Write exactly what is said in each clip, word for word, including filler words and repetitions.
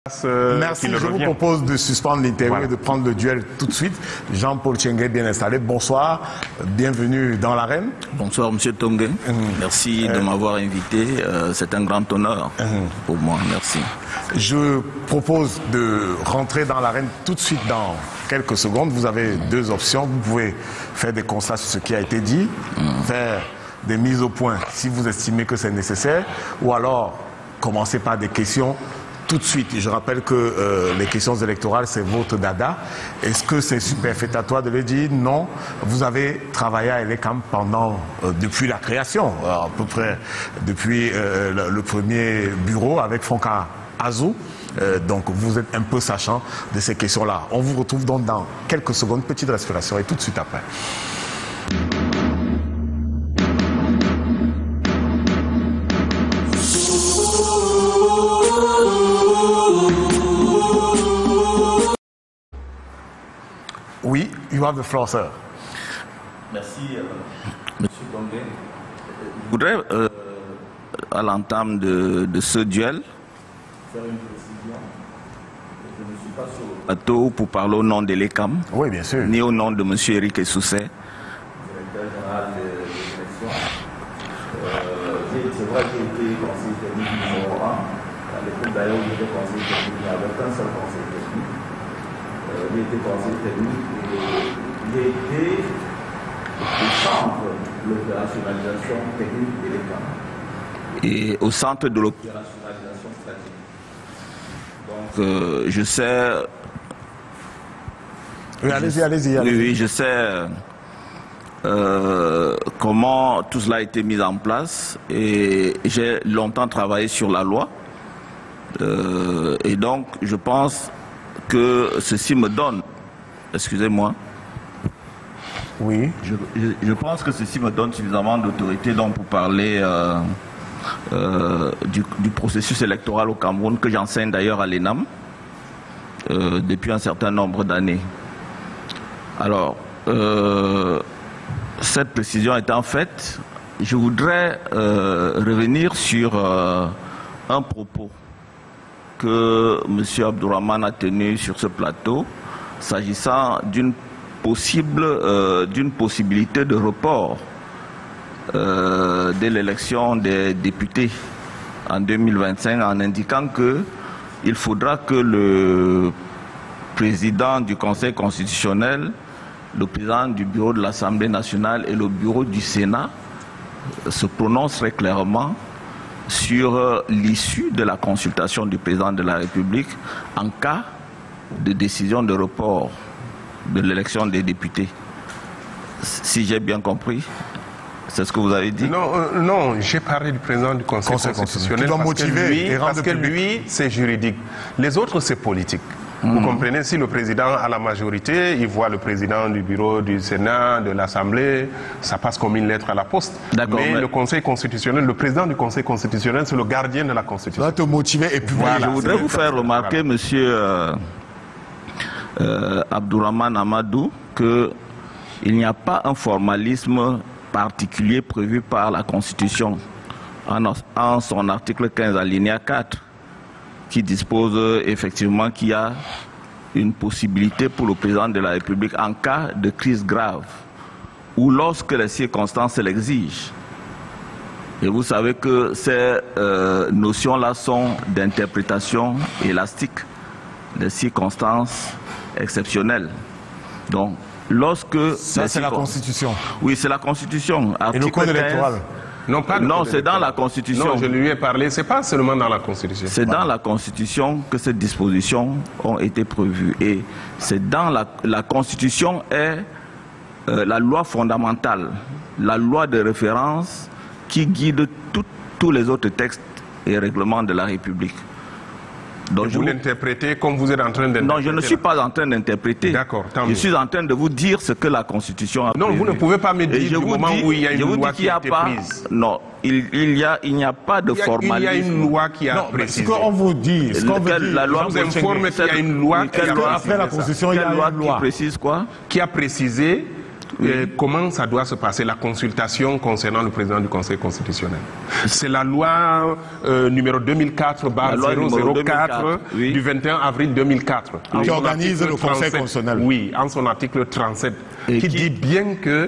Merci, je vous propose de suspendre l'interview voilà. et de prendre le duel tout de suite. Jean-Paul Tchengué, bien installé. Bonsoir, bienvenue dans l'arène. Bonsoir, monsieur Tongue. Mmh. Merci euh... de m'avoir invité. Euh, C'est un grand honneur mmh. pour moi. Merci. Je propose de rentrer dans l'arène tout de suite dans quelques secondes. Vous avez deux options. Vous pouvez faire des constats sur ce qui a été dit, mmh. faire des mises au point si vous estimez que c'est nécessaire, ou alors commencer par des questions tout de suite. Je rappelle que euh, les questions électorales, c'est votre dada. Est-ce que c'est superfétatoire de le dire? Non. Vous avez travaillé à Elecam pendant, euh, depuis la création, à peu près depuis euh, le, le premier bureau avec Fonka Azou. Euh, donc vous êtes un peu sachant de ces questions-là. On vous retrouve donc dans quelques secondes, petite respiration et tout de suite après. Oui, you have the floor, sir. Merci, euh, monsieur Tongue. Je voudrais, euh, à l'entame de, de ce duel, faire une précision. Je ne suis pas sur le plateau pour parler au nom de l'E C A M, oui, bien sûr, ni au nom de monsieur Eric Essousset, directeur général de l'élection. Euh, C'est vrai que j'ai été conseiller technique numéro un. À l'époque d'ailleurs, j'étais conseiller technique avec un seul conseiller technique. Euh, j'ai été conseiller technique et j'ai été au centre de l'opérationnalisation technique de l'E C A M. Et au centre de l'opérationnalisation stratégique. Donc, euh, je sais... Oui, allez-y, allez-y. Allez oui, oui, je sais euh, comment tout cela a été mis en place et j'ai longtemps travaillé sur la loi. Euh, et donc, je pense que ceci me donne, excusez-moi, oui, je, je, je pense que ceci me donne suffisamment d'autorité donc pour parler euh, euh, du, du processus électoral au Cameroun que j'enseigne d'ailleurs à l'E N A M euh, depuis un certain nombre d'années. Alors, euh, cette précision étant faite, je voudrais euh, revenir sur euh, un propos que M. Abdourahmane a tenu sur ce plateau, s'agissant d'une possible, euh, d'une possibilité de report euh, de l'élection des députés en deux mille vingt-cinq, en indiquant qu'il faudra que le président du Conseil constitutionnel, le président du bureau de l'Assemblée nationale et le bureau du Sénat se prononcent très clairement sur l'issue de la consultation du président de la République en cas de décision de report de l'élection des députés. Si j'ai bien compris, c'est ce que vous avez dit? Non, euh, non, j'ai parlé du président du Conseil, Conseil constitutionnel parce motiver que lui, parce que lui c'est juridique. Les autres, c'est politique. Mmh. Vous comprenez, si le président a la majorité, il voit le président du bureau du Sénat, de l'Assemblée, ça passe comme une lettre à la poste. Mais, mais le Conseil constitutionnel, le président du Conseil constitutionnel, c'est le gardien de la Constitution. Ça doit te motiver et puis voilà. Je voudrais vous faire remarquer, voilà. monsieur euh, euh, Abdourahmane Amadou, qu'il n'y a pas un formalisme particulier prévu par la Constitution en, en son article quinze alinéa quatre. Qui dispose effectivement qu'il y a une possibilité pour le président de la République en cas de crise grave ou lorsque les circonstances l'exigent. Et vous savez que ces euh, notions-là sont d'interprétation élastique, des circonstances exceptionnelles. Donc, lorsque... Ça, c'est la Constitution. Oui, c'est la Constitution. Et le code électoral? Non, non c'est dans la Constitution. Non, je lui ai parlé, c'est pas seulement dans la Constitution. C'est dans la Constitution que ces dispositions ont été prévues. Et c'est dans la, la Constitution est euh, la loi fondamentale, la loi de référence qui guide tout, tous les autres textes et règlements de la République. Donc vous, vous l'interprétez comme vous êtes en train d'interpréter? Non, je ne suis pas en train d'interpréter. D'accord, tant Je mieux. suis en train de vous dire ce que la Constitution a Non, prévu. vous ne pouvez pas me dire du moment dis, où il y a une loi qui a, a été pas, prise. Non, il, il y a, il n'y a pas de il y a, formalisme. Il y a une loi qui a non, précisé. Ce qu'on vous dit, ce qu'on vous dit, la loi vous informe qu'il y a une loi qui a après la Constitution, il y a une loi qui précise quoi? Qui a précisé oui. euh, comment ça doit se passer, la consultation concernant le président du Conseil constitutionnel. C'est la loi euh, numéro deux mille quatre zéro zéro quatre oui. du vingt et un avril deux mille quatre. Qui organise le Conseil constitutionnel. Oui, en son article trente-sept, qui, qui dit bien que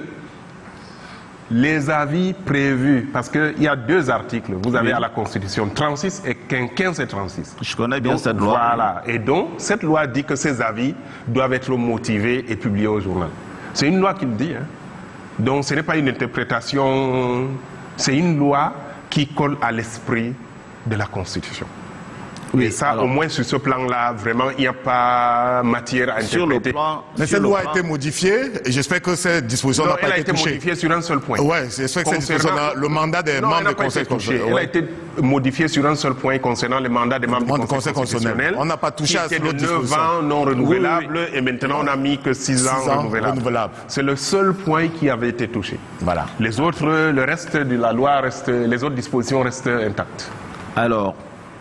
les avis prévus, parce qu'il y a deux articles, vous avez oui. à la Constitution trente-six et quinze et trente-six. Je connais bien donc, cette loi. Voilà, et donc cette loi dit que ces avis doivent être motivés et publiés au journal. C'est une loi qui le dit. Hein. Donc ce n'est pas une interprétation, c'est une loi qui colle à l'esprit de la Constitution. Oui, et ça, alors, au moins sur ce plan-là, vraiment, il n'y a pas matière à interpréter. Sur le plan, Mais sur cette loi plan... a été modifiée et j'espère que cette disposition n'a pas été touchée. Elle a été modifiée sur un seul point. Oui, j'espère que cette disposition, le mandat des non, membres du Conseil constitutionnel. Elle a été modifiée sur un seul point concernant le mandat des membres du Conseil constitutionnel. On n'a pas touché à cette disposition. neuf ans non renouvelables oui, oui. et maintenant on a mis que six ans, ans renouvelables. renouvelables. C'est le seul point qui avait été touché. Voilà. Les autres, le reste de la loi, reste, les autres dispositions restent intactes. Alors,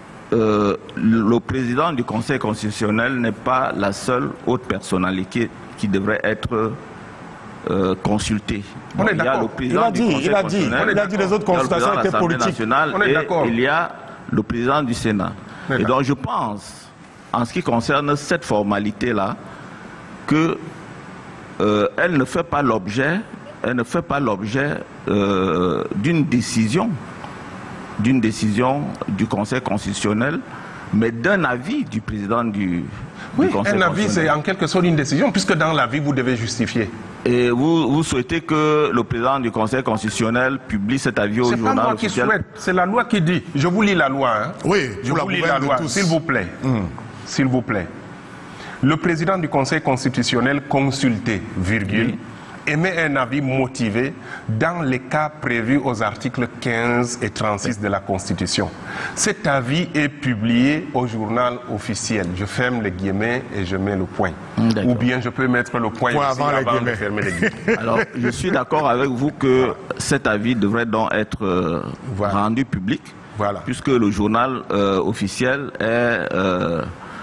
Euh, le président du Conseil constitutionnel n'est pas la seule haute personnalité qui devrait être euh, consultée. On est d'accord. Il a dit, il a dit, il a dit les autres consultations étaient politiques. On est d'accord. Il y a le président du Sénat. Et donc je pense, en ce qui concerne cette formalité-là, que euh, elle ne fait pas l'objet, elle ne fait pas l'objet euh, d'une décision. d'une décision du Conseil constitutionnel, mais d'un avis du président du, oui, du Conseil constitutionnel. Un avis, c'est en quelque sorte une décision, puisque dans l'avis, vous devez justifier. Et vous, vous souhaitez que le président du Conseil constitutionnel publie cet avis au journal officiel? C'est pas moi qui souhaite, c'est la loi qui dit. Je vous lis la loi. Hein. Oui, je vous lis la loi, s'il vous plaît. Mmh. S'il vous plaît. Le président du Conseil constitutionnel consulté, virgule, oui. émet un avis motivé dans les cas prévus aux articles quinze et trente-six de la Constitution. Cet avis est publié au journal officiel. Je ferme les guillemets et je mets le point. Ou bien je peux mettre le point, point avant, avant les de fermer les guillemets. Alors, je suis d'accord avec vous que voilà. cet avis devrait donc être euh, voilà. rendu public, voilà. puisque le journal euh, officiel est euh,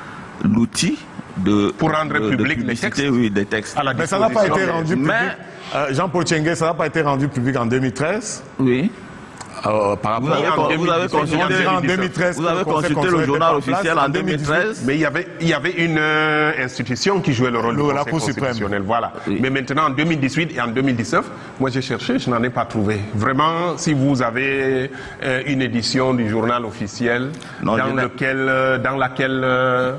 l'outil De, pour rendre de, public de les textes. Oui, des textes. Mais ça n'a pas été rendu public. Mais, euh, Jean-Paul Tchengué, ça n'a pas été rendu public en deux mille treize. Oui. Euh, par rapport vous avez, à vous avez consulté, en deux mille treize, vous avez consulté le journal officiel en deux mille treize. Mais il y avait, il y avait une euh, institution qui jouait le rôle de la Cour constitutionnelle. Voilà. Oui. Mais maintenant, en deux mille dix-huit et en deux mille dix-neuf, moi j'ai cherché, je n'en ai pas trouvé. Vraiment, si vous avez euh, une édition du journal officiel non, dans, lequel, euh, dans laquelle euh,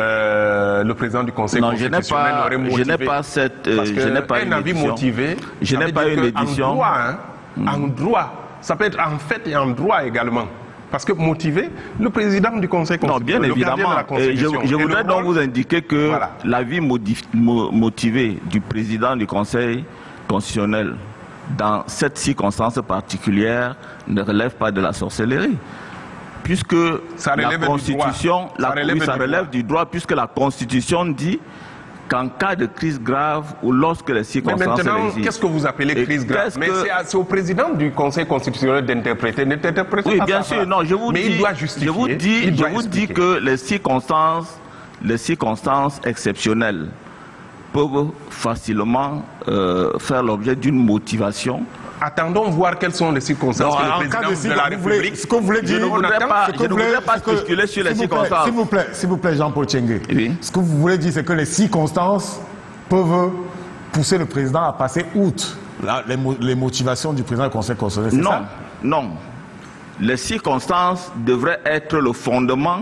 euh, le président du Conseil non, constitutionnel pas, aurait motivé. Je n'ai pas cette. Euh, parce que je n'ai pas un une avis édition. motivé. Je n'ai pas une édition. En droit, hein, mm. en droit. Ça peut être en fait et en droit également. Parce que motivé, le président du Conseil constitutionnel, non, bien évidemment. Et je, je voudrais donc vous indiquer que voilà. l'avis motivé du président du Conseil constitutionnel dans cette circonstance particulière ne relève pas de la sorcellerie. Puisque ça la Constitution, ça la, relève, oui, ça du, relève droit. du droit, puisque la Constitution dit qu'en cas de crise grave ou lorsque les circonstances l'exigent. Mais maintenant, qu'est-ce que vous appelez crise grave? Mais que... c'est au président du Conseil constitutionnel d'interpréter. N'interprétez oui, pas bien ça, sûr. Non, je vous mais dis, il doit justifier. Je vous dis, il doit je vous dis que les circonstances, les circonstances exceptionnelles peuvent facilement euh, faire l'objet d'une motivation. Attendons voir quelles sont les circonstances non, que le président de, de la République... Ce que vous voulez dire... Je ne voudrais pas, je ne voudrais pas spéculer sur les circonstances. S'il vous plaît, s'il vous plaît, Jean-Paul Tchengué. Oui. Ce que vous voulez dire, c'est que les circonstances peuvent pousser le président à passer outre la, les, les motivations du président du Conseil constitutionnel, c'est non, ça? Non. Les circonstances devraient être le fondement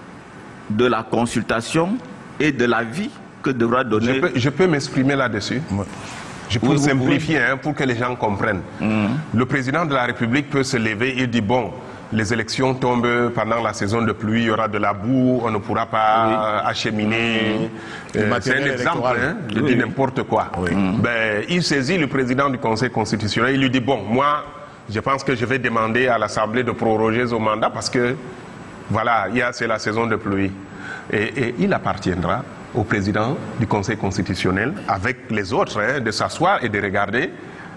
de la consultation et de l'avis que devra donner... Je peux, je peux m'exprimer là-dessus ouais. Je peux oui, simplifier hein, pour que les gens comprennent. Mmh. Le président de la République peut se lever et dire, bon, les élections tombent pendant la saison de pluie, il y aura de la boue, on ne pourra pas oui. acheminer. Mmh. Euh, C'est un exemple, hein, je oui. dis n'importe quoi. Oui. Mmh. Ben, il saisit le président du Conseil constitutionnel, il lui dit, bon, moi, je pense que je vais demander à l'Assemblée de proroger son mandat parce que, voilà, c'est la saison de pluie. Et, et il appartiendra au président du Conseil constitutionnel, avec les autres, hein, de s'asseoir et de regarder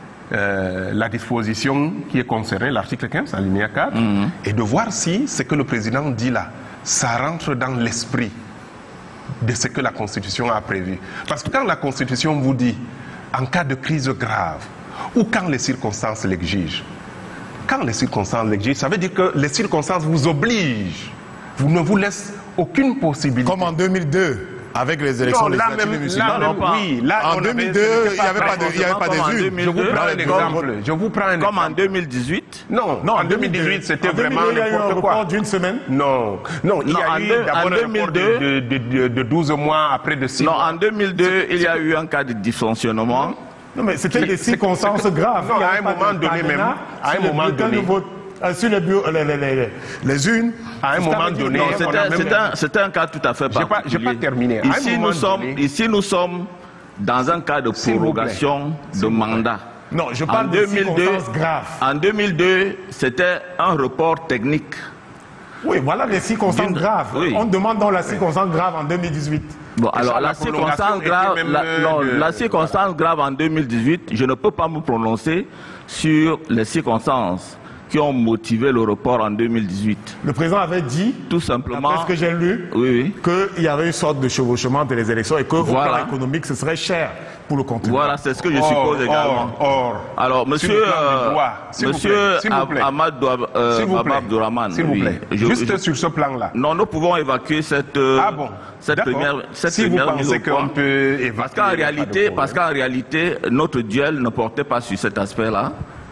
euh, la disposition qui est concernée, l'article quinze, alinéa quatre, mm-hmm. et de voir si ce que le président dit là, ça rentre dans l'esprit de ce que la Constitution a prévu. Parce que quand la Constitution vous dit en cas de crise grave ou quand les circonstances l'exigent. Quand les circonstances l'exigent, ça veut dire que les circonstances vous obligent, vous ne vous laissent aucune possibilité. Comme en deux mille deux. Avec les élections non, là législatives même, municipales. là même, oui, là, en deux mille deux, il n'y avait pas de, il y avait pas des urnes. Je vous prends un exemple. Je vous prends un Comme en exemple. deux mille dix-huit. Non, non, en deux mille dix-huit, c'était vraiment il y a eu un n'importe report quoi. d'une semaine. Non, non, il y Non, a en eu deux- d'abord en un report deux mille deux. de, de, de, de douze mois, après de six Non, mois. en deux mille deux, il y a eu un cas de dysfonctionnement. Non, mais c'était des c'est- circonstances c'est- graves. non, Il y à avait un pas moment de donné même, cadenas à un sur les moment bulletins de donné. vote, euh, sur les, bureaux, les, les, les, les urnes. À un C'est ce moment qu'avait dit le donné, Non, maire. on a c'était même- c'était un, c'était un cas tout à fait J'ai pas- particulier. j'ai pas terminé. À un Ici, moment nous sommes, donné- ici, nous sommes dans un cas de S'il vous plaît. prorogation S'il de vous plaît. mandat. Non, je En parle de deux mille deux, circonstances graves. en deux mille deux, c'était un report technique. Oui, voilà les circonstances D'une- graves. oui. On demande donc la circonstance grave en deux mille dix-huit. Bon, Et alors ça, la la circonstance prolongation grave, était même, la, euh, non, de- la circonstance grave en deux mille dix-huit, je ne peux pas me prononcer sur les circonstances qui ont motivé le report en deux mille dix-huit. Le président avait dit, Tout simplement. après ce que j'ai lu, Oui, oui. qu'il y avait une sorte de chevauchement entre les élections et qu'au Voilà. plan économique, ce serait cher pour le contribuable. Voilà, c'est ce que je Or, suppose également. or, or. Alors, Sur monsieur, le plan du euh, droit, s'il vous monsieur plaît, s'il vous Ab- plaît. Ahmad Dou- euh, S'il vous Baba plaît. Abdourahmane, S'il vous oui. plaît. Je- Juste je- sur ce plan-là. Non, nous pouvons évacuer cette, euh, Ah bon. cette D'accord. première, cette Si vous première mise pensez au point. qu'on peut évacuer, Parce qu'en il y a pas de réalité, problème. parce qu'en réalité, notre duel ne portait pas sur cet aspect-là.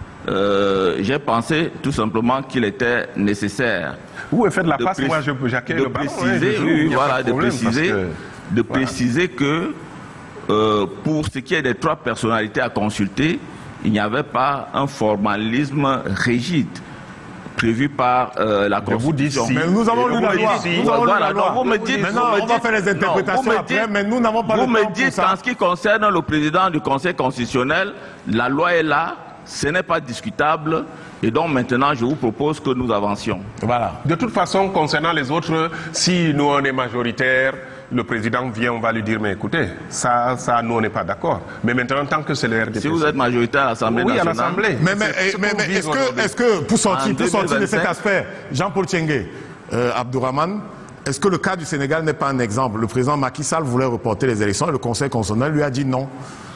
Euh, j'ai pensé tout simplement qu'il était nécessaire Vous faites la de, passe, pré- moi je- j'accueille de le ballon. hein, préciser, je joue, oui, il y a voilà, pas de problème, parce préciser, que- de voilà. préciser que euh, pour ce qui est des trois personnalités à consulter, il n'y avait pas un formalisme rigide prévu par euh, la Je vous dis Constitution. si. Mais nous avons Et lu vous la me loi. dites si. Nous avons lu Voilà, la loi. donc vous me dites- Maintenant, vous me on va dites- faire les non, interprétations vous me après, dites- mais nous n'avons pas Vous le temps me pour dites ça. qu'en ce qui concerne le président du Conseil constitutionnel, la loi est là, ce n'est pas discutable, et donc maintenant je vous propose que nous avancions. Voilà. De toute façon, concernant les autres, si nous on est majoritaire, le président vient, on va lui dire, mais écoutez, ça, ça nous on n'est pas d'accord. Mais maintenant, tant que c'est le R D P C. Si vous êtes majoritaire à l'Assemblée oui, à nationale, l'Assemblée. Mais, mais, C'est ce mais- qu'on mais vise est-ce que, aujourd'hui. est-ce que, pour sortir, En pour sortir de cet deux mille vingt-cinq, aspect, Jean-Paul Tchengué, euh, Abdourahmane, est-ce que le cas du Sénégal n'est pas un exemple? Le président Macky Sall voulait reporter les élections et le Conseil constitutionnel lui a dit non.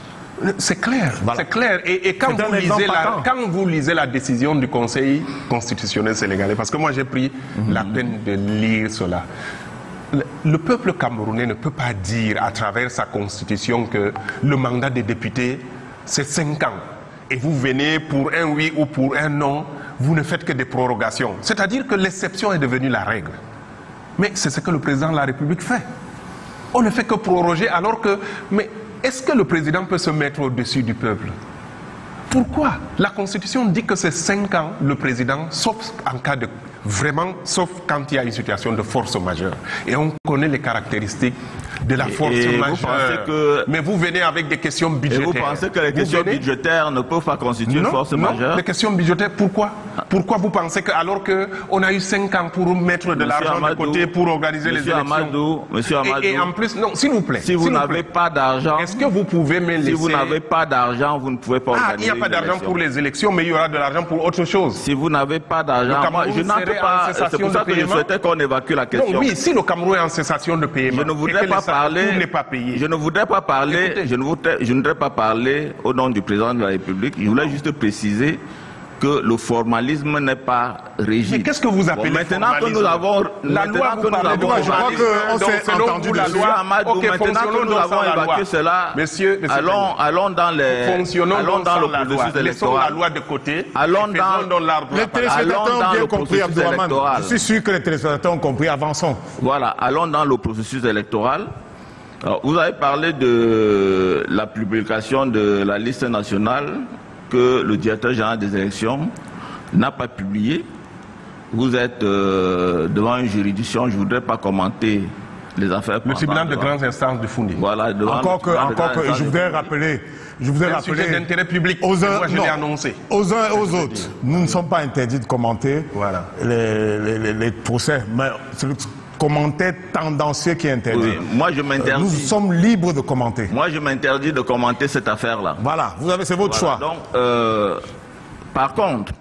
C'est clair, Voilà. c'est clair. Et, et quand, C'est un vous exemple lisez la, patent. quand vous lisez la décision du Conseil constitutionnel sénégalais, parce que moi j'ai pris la peine de lire cela, le, le peuple camerounais ne peut pas dire à travers sa constitution que le mandat des députés c'est cinq ans. Et vous venez pour un oui ou pour un non, vous ne faites que des prorogations. C'est-à-dire que l'exception est devenue la règle. Mais c'est ce que le président de la République fait. On ne fait que proroger alors que... Mais est-ce que le président peut se mettre au-dessus du peuple? Pourquoi? La Constitution dit que c'est cinq ans le président, sauf en cas de... Vraiment, sauf quand il y a une situation de force majeure. Et on connaît les caractéristiques de la force et vous majeure. pensez que- Mais vous venez avec des questions et budgétaires. vous pensez que les Vous questions venez- budgétaires ne peuvent pas constituer une non, force non, majeure? les questions budgétaires, pourquoi? Pourquoi vous pensez que alors qu'on a eu cinq ans pour mettre de Monsieur l'argent de Amadou, côté pour organiser Monsieur les élections Amadou, Monsieur Amadou, et, et en plus, non, s'il vous plaît. si vous s'il vous n'avez plaît. pas d'argent, Est-ce que vous pouvez me laisser... si vous n'avez pas d'argent, vous ne pouvez pas Ah, il organiser n'y a pas une d'argent élection. pour les élections, mais il y aura de l'argent pour autre chose. Si vous n'avez pas Le d'argent, moi, Cameroun je n'entre serait en pas. cessation C'est pour ça de que je paiement. souhaitais qu'on évacue la question. Non, oui, si le Cameroun est en cessation de paiement, Je ne et voudrais que pas les factures parler. n'est pas payé. Je ne voudrais pas parler. Écoutez. Je ne voudrais, je ne voudrais pas parler au nom du président de la République. Je voulais juste préciser que le formalisme n'est pas rigide. Mais qu'est-ce que vous appelez Bon, maintenant que formalisme? nous avons, La maintenant loi, que vous nous parlez de avons, je crois formalisme, qu'on donc s'est selon entendu vous, la dessus. loi, Amadou, ok, maintenant que fonctionnons nous donc avons sans la évacué loi. cela, Messieurs, messieurs, allons, allons dans les, fonctionnons allons donc dans sans le la loi. processus Laissons la électoral. loi de côté. Allons et faisons dans- donc l'arbre Les à part. téléspectateurs Allons dans ont bien le compris, processus Abdourahmane. électoral. Je suis sûr que les téléspectateurs ont compris. Avançons. Voilà, allons dans le processus électoral. Alors, vous avez parlé de la publication de la liste nationale que le directeur général des élections n'a pas publiée. Vous êtes euh, devant une juridiction, je ne voudrais pas commenter les affaires. Le tribunal de devant- grandes instances de Founi. Voilà, devant Encore le que, tribunal de encore grandes que, je instances. voudrais rappeler, je voudrais C'est un rappeler sujet d'intérêt public. aux uns, Moi, je non, l'ai annoncé. aux uns et aux autres. Nous ne sommes pas interdits de commenter Voilà. les, les- les- les procès, mais c'est le commentaire tendancieux qui est interdit. Oui, moi je Euh, Nous m'interdis. sommes libres de commenter. Moi je m'interdis de commenter cette affaire-là. Voilà, vous avez, c'est votre Voilà. choix. Donc, euh, par contre,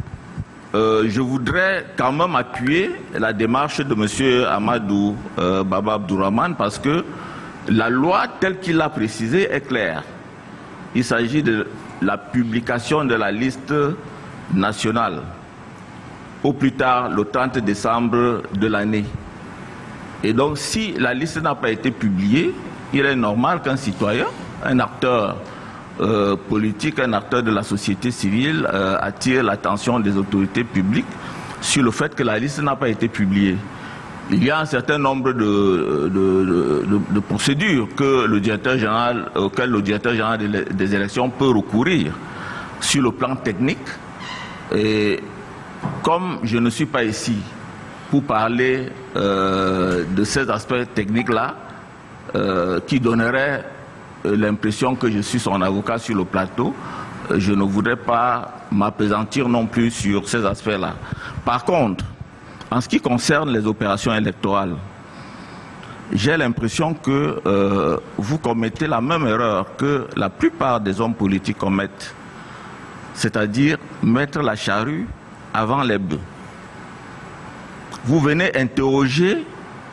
euh, je voudrais quand même appuyer la démarche de M. Amadou euh, Baba Abdourahmane parce que la loi telle qu'il l'a précisée est claire. il s'agit de la publication de la liste nationale, au plus tard le trente décembre de l'année. Et donc, si la liste n'a pas été publiée, il est normal qu'un citoyen, un acteur euh, politique, un acteur de la société civile euh, attire l'attention des autorités publiques sur le fait que la liste n'a pas été publiée. Il y a un certain nombre de, de, de, de, de procédures que le directeur général, auxquelles le directeur général des, des élections peut recourir sur le plan technique. Et comme je ne suis pas ici pour parler euh, de ces aspects techniques-là, euh, qui donneraient euh, l'impression que je suis son avocat sur le plateau, euh, je ne voudrais pas m'appesantir non plus sur ces aspects-là. Par contre, en ce qui concerne les opérations électorales, j'ai l'impression que euh, vous commettez la même erreur que la plupart des hommes politiques commettent, c'est-à-dire mettre la charrue avant les bœufs. Vous venez interroger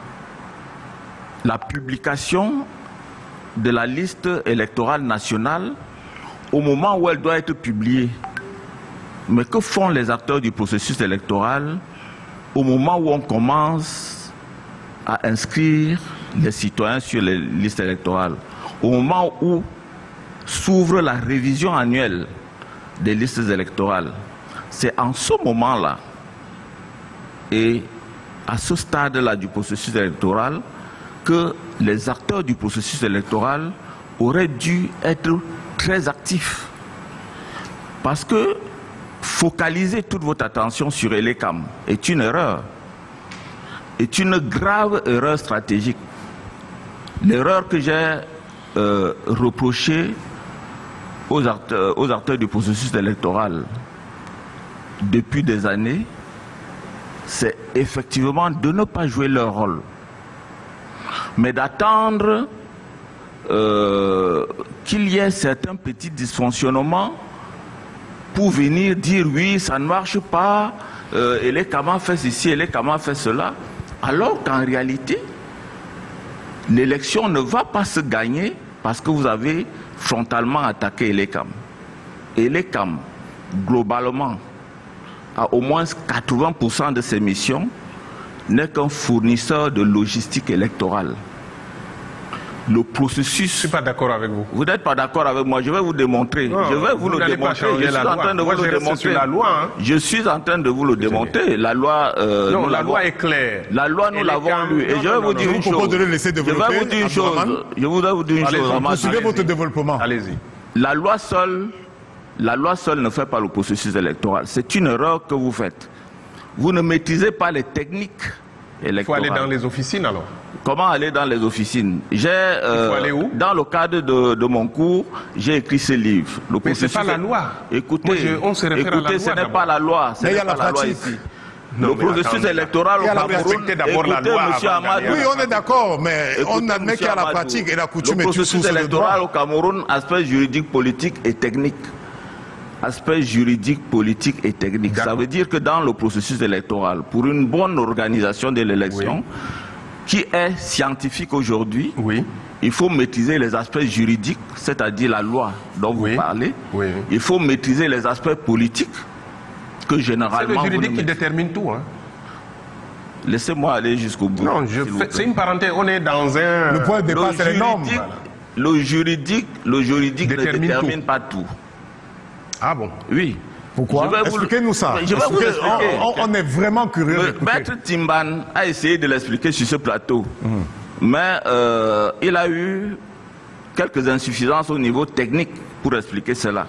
la publication de la liste électorale nationale au moment où elle doit être publiée. Mais que font les acteurs du processus électoral au moment où on commence à inscrire les citoyens sur les listes électorales, au moment où s'ouvre la révision annuelle des listes électorales? C'est en ce moment-là et à ce stade-là du processus électoral que les acteurs du processus électoral auraient dû être très actifs. Parce que focaliser toute votre attention sur Elecam est une erreur, est une grave erreur stratégique. L'erreur que j'ai euh, reprochée aux acteurs, aux acteurs du processus électoral depuis des années, c'est effectivement de ne pas jouer leur rôle, mais d'attendre euh, qu'il y ait certains petits dysfonctionnements pour venir dire oui, ça ne marche pas, euh, Elecam fait ceci, Elecam fait cela, alors qu'en réalité, l'élection ne va pas se gagner parce que vous avez frontalement attaqué Elecam. Elecam, globalement, à au moins quatre-vingts pour cent de ses missions, n'est qu'un fournisseur de logistique électorale. Le processus... Je ne suis pas d'accord avec vous. Vous n'êtes pas d'accord avec moi, je vais vous démontrer. Non, je vais vous, vous le démontrer. Je suis en train de moi, vous le démontrer. La loi, hein. Je suis en train de vous le démontrer. La loi... Euh, non, la loi est claire. La loi, nous l'avons lue. Et je vais vous dire une chose. De le laisser je vais vous dire une chose. Je voudrais vous dire une chose. Poursuivez votre développement. Allez-y. La loi seule, la loi seule ne fait pas le processus électoral. C'est une erreur que vous faites. Vous ne maîtrisez pas les techniques électorales. Il faut aller dans les officines alors. Comment aller dans les officines? J'ai, euh, Il faut aller où? Dans le cadre de, de mon cours, j'ai écrit ce livre. Le Mais ce n'est pas la loi. Écoutez, Moi, je, on se réfère écoutez, à la ce loi n'est pas la loi. Ce Mais il y n'est a la pas la loi pratique. ici. Non, le mais processus attendez. électoral au Cameroun, d'abord la écoutez, loi monsieur avant Amadou. d'aller Oui, on est d'accord, mais Écoutez, on admet qu'il y a la monsieur pratique et la Amadou. coutume Le est une processus source de électoral droit. au Cameroun, aspect juridique, politique et technique. Aspect juridique, politique et technique. Ça veut dire que dans le processus électoral, pour une bonne organisation de l'élection, oui, qui est scientifique aujourd'hui, oui, il faut maîtriser les aspects juridiques, c'est-à-dire la loi dont oui, vous parlez. Oui. Il faut maîtriser les aspects politiques que généralement... C'est le juridique qui détermine tout. Hein. Laissez-moi aller jusqu'au bout. Non, c'est une parenthèse. On est dans un... Le point de départ, c'est les normes. Voilà. Le juridique, le juridique détermine ne détermine tout. pas tout. Ah bon? Oui. Pourquoi? Expliquez-nous ça. Je vais vous expliquer. On, on est vraiment curieux. Le maître Timban a essayé de l'expliquer sur ce plateau. Mmh. Mais euh, il a eu quelques insuffisances au niveau technique pour expliquer cela.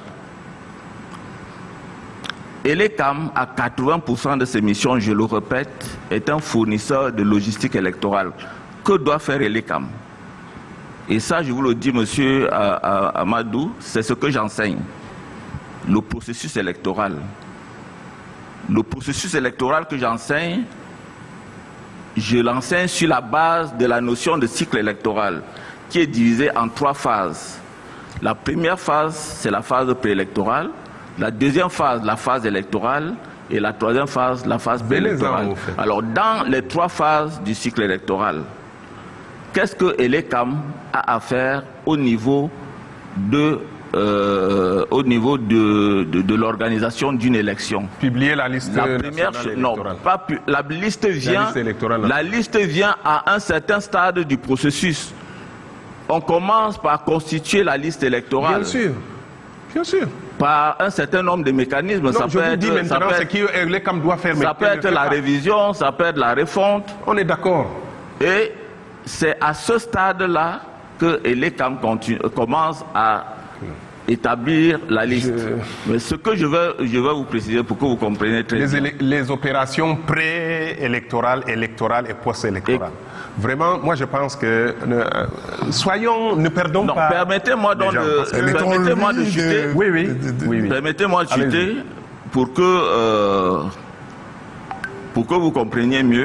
Elecam, à quatre-vingts pour cent de ses missions, je le répète, est un fournisseur de logistique électorale. Que doit faire Elecam? Et ça, je vous le dis, monsieur Amadou, c'est ce que j'enseigne. Le processus électoral. Le processus électoral que j'enseigne, je l'enseigne sur la base de la notion de cycle électoral, qui est divisé en trois phases. La première phase, c'est la phase préélectorale. La deuxième phase, la phase électorale. Et la troisième phase, la phase préélectorale. Alors, dans les trois phases du cycle électoral, qu'est-ce que Elecam a à faire au niveau de euh, au niveau de, de, de l'organisation d'une élection. Publier la liste La première chose, non, pas pu, la liste vient, la liste, la liste vient à un certain stade du processus. On commence par constituer la liste électorale. Bien sûr, bien sûr. Par un certain nombre de mécanismes. Non, ça je peut vous être, dis maintenant ce que l'E C A M doit faire. Ça peut être la révision, ça peut être la refonte. On est d'accord. Et c'est à ce stade-là que l'E C A M continue, commence à établir la liste. Je... Mais ce que je veux, je veux vous préciser pour que vous compreniez très les bien. Les opérations pré-électorales, électorales et post-électorales. Et... Vraiment, moi je pense que euh, soyons, ne perdons non, pas. Permettez-moi donc de, permettez-moi de chuter. Oui, oui. oui, oui. Permettez-moi de chuter pour que euh, pour que vous compreniez mieux.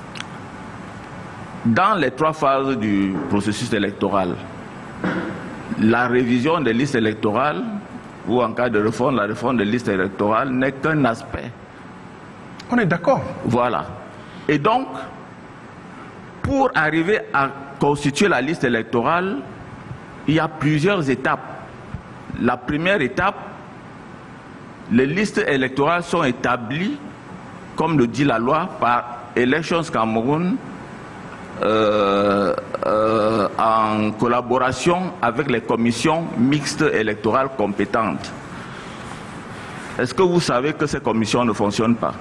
Dans les trois phases du processus électoral, la révision des listes électorales, ou en cas de réforme, la réforme des listes électorales n'est qu'un aspect. On est d'accord. Voilà. Et donc, pour arriver à constituer la liste électorale, il y a plusieurs étapes. La première étape, les listes électorales sont établies, comme le dit la loi, par Elections Cameroun, Euh, euh, en collaboration avec les commissions mixtes électorales compétentes. Est-ce que vous savez que ces commissions ne fonctionnent pas?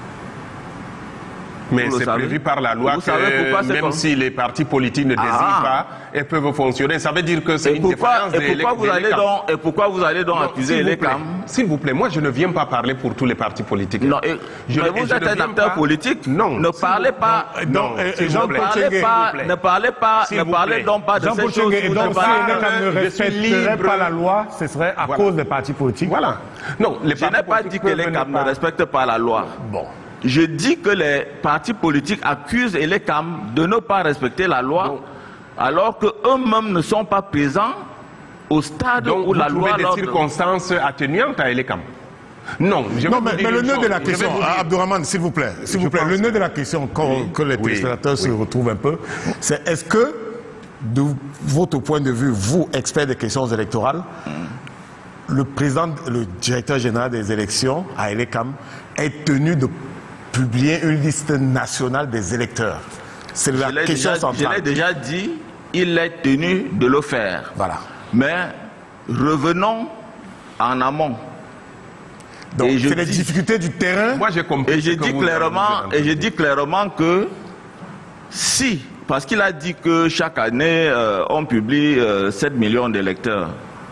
Mais c'est prévu par la loi vous que même si les partis politiques ne désignent ah. pas, elles peuvent fonctionner. Ça veut dire que c'est une pourquoi, défaillance et pourquoi des, vous allez donc, Et pourquoi vous allez donc non, accuser les C A M? S'il vous plaît, moi je ne viens pas parler pour tous les partis politiques. Non, et, je, mais vous êtes un acteur pas... politique. Non. Ne parlez pas. Non, non ne parlez pas. Ne parlez pas. Ne parlez donc pas de ces choses. Et donc, si ne respecterait pas la loi, ce serait à cause des partis politiques. Voilà. Non, je n'ai pas dit que les C A M ne respectent pas la loi. Bon. Je dis que les partis politiques accusent les C A M de ne pas respecter la loi, donc, alors qu'eux-mêmes ne sont pas présents au stade donc où la loi... Donc vous trouvez des circonstances atténuantes à L C A M? Non, je non mais, mais le nœud de la question, Abdourahmane, s'il vous plaît, s'il vous plaît, le nœud de la question, oui, que les téléspectateurs oui, se oui. retrouvent un peu, c'est est-ce que, de votre point de vue, vous, expert des questions électorales, mm. le président, le directeur général des élections à L C A M est tenu de publier une liste nationale des électeurs? C'est la question déjà, centrale. Je l'ai déjà dit, il est tenu de le faire. Voilà. Mais revenons en amont. Donc c'est les difficultés du terrain. Moi j'ai compris. Et je dis clairement, et je dis clairement que si, parce qu'il a dit que chaque année euh, on publie euh, sept millions d'électeurs.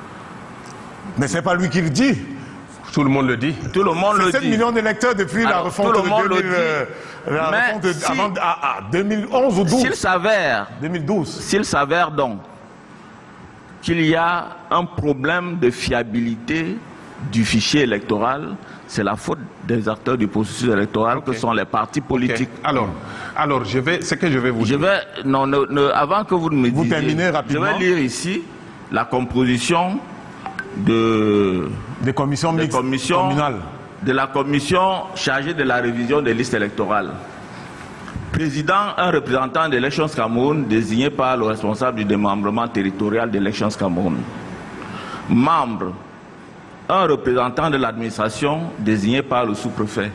Mais c'est pas lui qui le dit. Tout le monde le dit. Tout le monde le dit. sept millions d'électeurs depuis Alors, la refonte de, deux mille, euh, la refonte de si, avant, ah, ah, deux mille onze ou douze. S'il s'avère, deux mille douze. S'il s'avère donc qu'il y a un problème de fiabilité du fichier électoral, c'est la faute des acteurs du processus électoral okay. que sont les partis politiques. Okay. Alors, alors je vais, ce que je vais vous je dire. Vais, non, ne, ne, avant que vous ne me vous disiez, terminez rapidement. Je vais lire ici la composition de des commissions des mixtes commissions, communales. De la commission chargée de la révision des listes électorales. Président, un représentant d'Elections Cameroun désigné par le responsable du démembrement territorial d'Elections Cameroun. Membre, un représentant de l'administration désigné par le sous-préfet.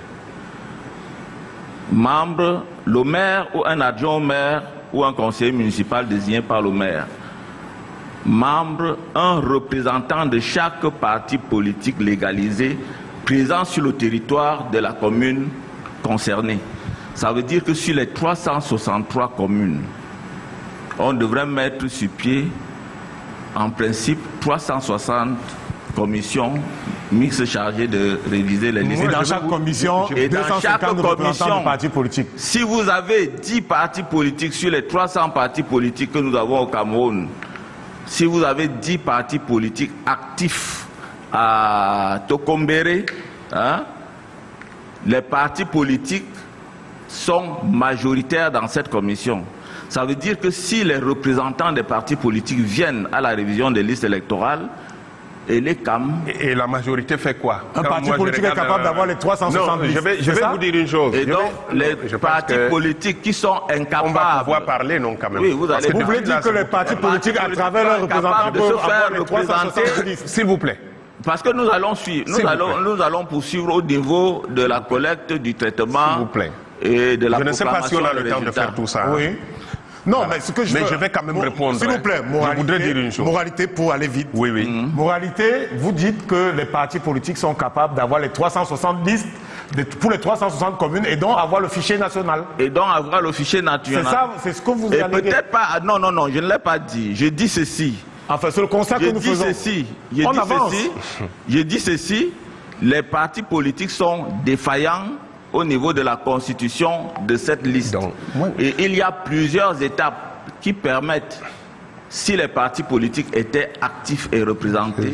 Membre, le maire ou un adjoint au maire ou un conseiller municipal désigné par le maire. Membre, un représentant de chaque parti politique légalisé présent sur le territoire de la commune concernée. Ça veut dire que sur les trois cent soixante-trois communes, on devrait mettre sur pied, en principe, trois cent soixante commissions mixtes chargées de réviser les listes. Et dans chaque commission, et dans chaque commission, de partis politiques. Si vous avez dix partis politiques sur les trois cents partis politiques que nous avons au Cameroun, si vous avez dix partis politiques actifs à Tokombéré, hein, les partis politiques sont majoritaires dans cette commission. Ça veut dire que si les représentants des partis politiques viennent à la révision des listes électorales, et les C A M. Et, et la majorité fait quoi? Un Quand parti moi, politique est capable d'avoir les trois cent soixante-dix. Non, je vais, je vais vous dire une chose. Et je donc, vais, les je partis politiques qui sont incapables... On va pouvoir parler, non, quand même. Oui, vous allez... Vous voulez dire que les partis politiques, à travers leurs représentants, peuvent avoir les trois cent soixante-dix? S'il vous plaît. Parce que nous allons suivre, nous allons, nous allons poursuivre au niveau de la collecte, du traitement... S'il vous plaît. Et de la je ne sais pas si on a le de temps de faire tout ça. Oui. Non, voilà. mais ce que je Mais veux, je vais quand même répondre. S'il vous plaît, moralité, je voudrais dire une chose. Moralité pour aller vite. Oui, oui. Mmh. Moralité, vous dites que les partis politiques sont capables d'avoir les trois cent soixante-dix pour les trois cent soixante communes et donc avoir le fichier national. Et donc avoir le fichier national. C'est ça, c'est ce que vous et allez dire. peut-être pas. Non, non, non, je ne l'ai pas dit. Je dis ceci. Enfin, c'est le constat que nous faisons. Ceci. Je On dis avance. ceci. Je dis ceci. Les partis politiques sont défaillants au niveau de la constitution de cette liste. Donc, ouais. Et il y a plusieurs étapes qui permettent, si les partis politiques étaient actifs et représentés,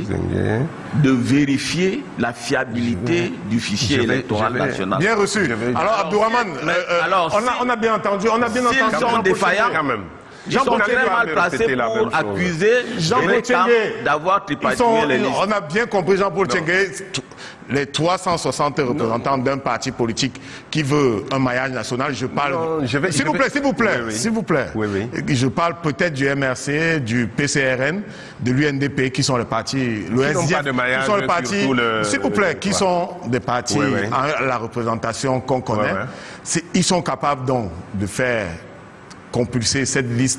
de vérifier la fiabilité du fichier vais, électoral vais, national. Bien reçu. Vais, alors, Abdourahmane, euh, euh, alors, on, a, on a bien entendu, on a bien entendu. S'ils sont défaillants, quand même. Ils sont très mal placés pour accuser Jean-Paul Tchengué d'avoir tripatouillé les listes. On a bien compris, Jean-Paul Tchengué, les trois cent soixante représentants d'un parti politique qui veut un maillage national, je parle... S'il vous plaît, s'il vous plaît, oui, oui. s'il vous plaît. Oui, oui. Je parle peut-être du M R C, du P C R N, de l'U N D P, qui sont les partis... Le S D F, qui sont les partis... S'il vous plaît, qui sont des partis oui, oui. à la représentation qu'on connaît. Oui, oui. Ils sont capables donc de faire... compulser cette liste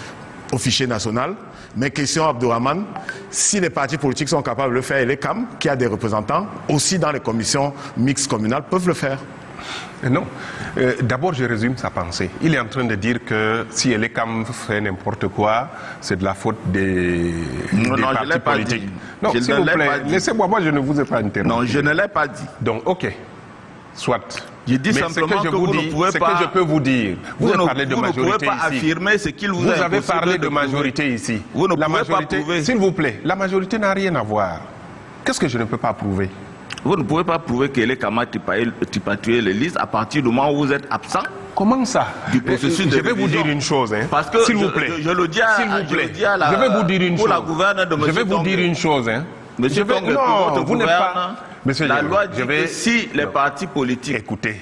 au fichier national. Mais question Abdourahmane, si les partis politiques sont capables de le faire, et les C A M, qui a des représentants, aussi dans les commissions mixtes communales, peuvent le faire. Non. Euh, D'abord, je résume sa pensée. Il est en train de dire que si les C A M fait n'importe quoi, c'est de la faute des, non, des non, partis politiques. Non, s'il vous plaît, laissez-moi, moi je ne vous ai pas interrompu. Non, je ne l'ai pas dit. Donc, ok. Soit. Je dis mais simplement que, je que vous vous dis, ne pouvez ce pas... que je peux vous dire. Vous, vous avez parlé de vous majorité ne pouvez pas ici. affirmer ce qu'il vous, vous est avez parlé de, de majorité prouver. ici. Vous ne la pouvez majorité, pas prouver. S'il vous plaît, la majorité n'a rien à voir. Qu'est-ce que je ne peux pas prouver? Vous ne pouvez pas prouver que les camarades tripatouillent les listes à partir du moment où vous êtes absent. Comment ça? Du processus je de vais vous dire une chose, hein. Parce que s'il vous je, plaît, je, je le dis à, s'il vous plaît, je, le dis à la, je vais vous dire une pour chose. La gouverneure de je vais vous dire une chose, hein. Monsieur je vais, Tongue, non, vous n'êtes pas. Monsieur, la loi dit je vais, que si les non. partis politiques écoutez,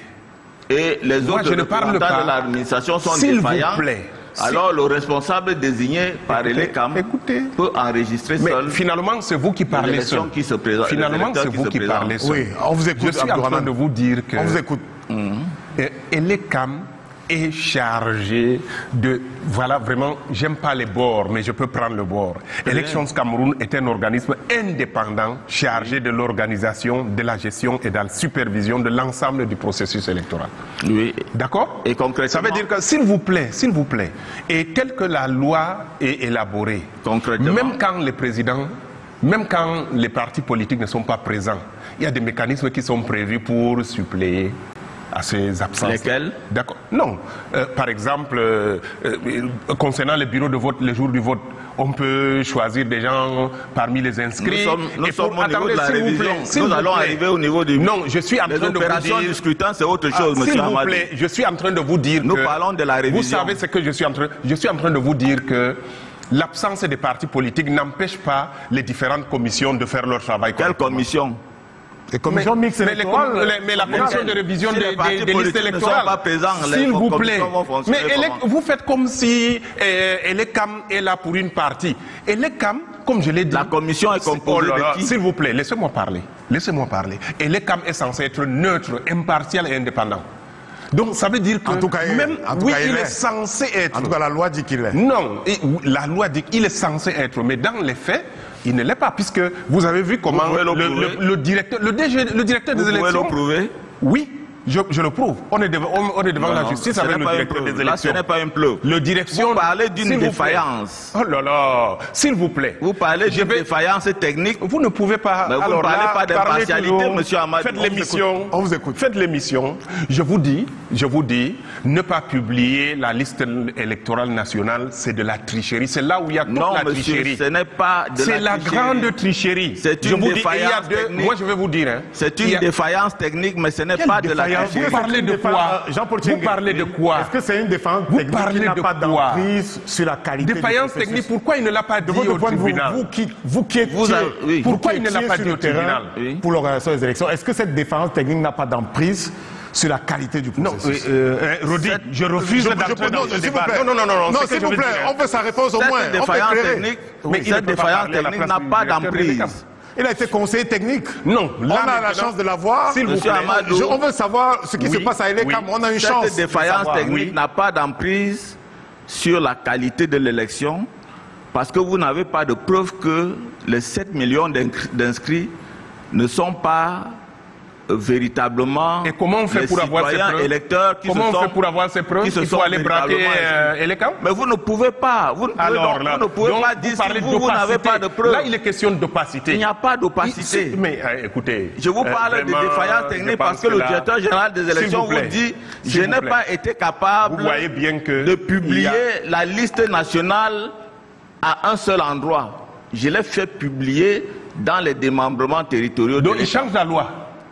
et les moi, autres représentants de l'administration sont défaillants, plaît, alors le responsable désigné par écoutez, les C A M écoutez. peut enregistrer mais seul. finalement, c'est vous qui parlez seul. Qui se présente, finalement, c'est vous qui, qui parlez seul. Oui, on vous écoute. Je suis en train de vous dire que. On vous écoute. Mm-hmm. et, et les C A M est chargé de, voilà, vraiment, j'aime pas les bords, mais je peux prendre le bord. Mmh. Elections Cameroun est un organisme indépendant chargé de l'organisation, de la gestion et de la supervision de l'ensemble du processus électoral. Oui. D'accord? Et concrètement? Ça veut dire que, s'il vous plaît, s'il vous plaît, et tel que la loi est élaborée, concrètement, même quand les présidents, même quand les partis politiques ne sont pas présents, il y a des mécanismes qui sont prévus pour suppléer à ces absences. Lesquels? D'accord. Non. Euh, par exemple, euh, euh, concernant les bureaux de vote, les jours du vote, on peut choisir des gens parmi les inscrits. Nous sommes, nous et sommes pour, au attendez, niveau de la révision. Plaît, nous allons plaît. arriver au niveau du... Non, je suis en les train de vous dire... opérations du scrutin, c'est autre chose, ah, monsieur Amadou. S'il vous plaît, je suis en train de vous dire nous que... Nous parlons de la révision. Vous savez ce que je suis en train... Je suis en train de vous dire que l'absence des partis politiques n'empêche pas les différentes commissions de faire leur travail. Quelle commission? Les commissions mixtes mais, électorales, les, mais, mais la commission de révision si des, des, des listes électorales, s'il vous plaît, mais elle, vous faites comme si euh, les C A M est là pour une partie. Et les C A M, comme je l'ai dit... La commission est composée oh là là, de qui? S'il vous plaît, laissez-moi parler. Laissez-moi parler. Et les C A M est censé être neutre, impartial et indépendant. Donc ça veut dire que en tout cas, même en tout oui, cas, il, il est. est censé être. En tout cas, la loi dit qu'il est. Non, la loi dit qu'il est censé être, mais dans les faits, il ne l'est pas, puisque vous avez vu comment le, le, le, le directeur, le, D G, le directeur vous des élections. Vous pouvez le prouver? Oui. Je, je le prouve. On est devant, on, on est devant non, la non, justice avec le directeur des élections. Là, ce n'est pas un pleuve. Le direction. Vous parlez d'une défaillance. Oh là là, s'il vous plaît. Vous parlez d'une vais... défaillance technique. Vous ne pouvez pas. Mais vous alors ne parlez là, pas d'impartialité, monsieur Amadou. Faites l'émission. On vous écoute. Faites l'émission. Je vous dis, je vous dis, ne pas publier la liste électorale nationale, c'est de la tricherie. C'est là où il y a toute non, la monsieur, tricherie. Ce n'est pas de la C'est la grande tricherie. C'est une je vous défaillance dis, il y a deux, technique. moi, je vais vous dire. Hein, c'est une a... défaillance technique, mais ce n'est Quelle pas de la défaillance, vous parlez de quoi? Jean-Paul Vous parlez de quoi? Est-ce que c'est une défense Vous technique parlez qui n'a de pas quoi? d'emprise sur la qualité Défaillance du processus? technique, pourquoi il ne l'a pas dit De votre au point de vue, tribunal? vous qui, vous qui étiez, Vous avez- oui. Pourquoi vous il qui ne l'a étiez pas sur dit le au terrain tribunal? Oui. pour l'organisation des élections, est-ce que cette défense technique n'a pas d'emprise sur la qualité du Non, processus? euh, euh, Rodi, Cette- je refuse Je- je d'entrer peux- dans non, ce s'il vous débat. plaît. Non, non, non, non, Non, c'est ce s'il que vous je plaît, veux dire. on veut sa réponse au moins. Cette On peut défaillance éclairer. technique, Mais il ne cette peut pas défaillance parler à la technique place n'a du pas directeur de l'E C A M. d'emprise. Il a été conseiller technique. Non, On là, a la maintenant, chance de l'avoir. s'il vous Monsieur plaît. Amadou, Je- on veut savoir ce qui Oui, se passe à Eleka. oui. On a une chance. Cette de défaillance savoir. technique oui. n'a pas d'emprise sur la qualité de l'élection parce que vous n'avez pas de preuve que les sept millions d'incri- d'inscrits ne sont pas euh, véritablement Et comment on fait les pour avoir ces citoyens preuves? électeurs qui Comment se on fait sont, pour avoir ces preuves? qui se Il faut sont aller braquer véritablement euh, inscrits. Eleka? Mais vous ne pouvez pas. Vous ne pouvez, Alors donc, là, vous ne pouvez donc, pas vous dire si parlez vous, vous d'opacité. n'avez pas de preuves. Là, il est question d'opacité. Il n'y a pas Il- d'opacité. Mais euh, écoutez, Je vous euh, parle vraiment, de défaillance je technique pense parce que le là, directeur général des élections vous vous, plaît, dit s'il je vous n'ai plaît. pas été capable Vous voyez bien que de il y publier a- la liste nationale à un seul endroit. Je l'ai fait publier dans les démembrements territoriaux de Donc il l'État. change la loi.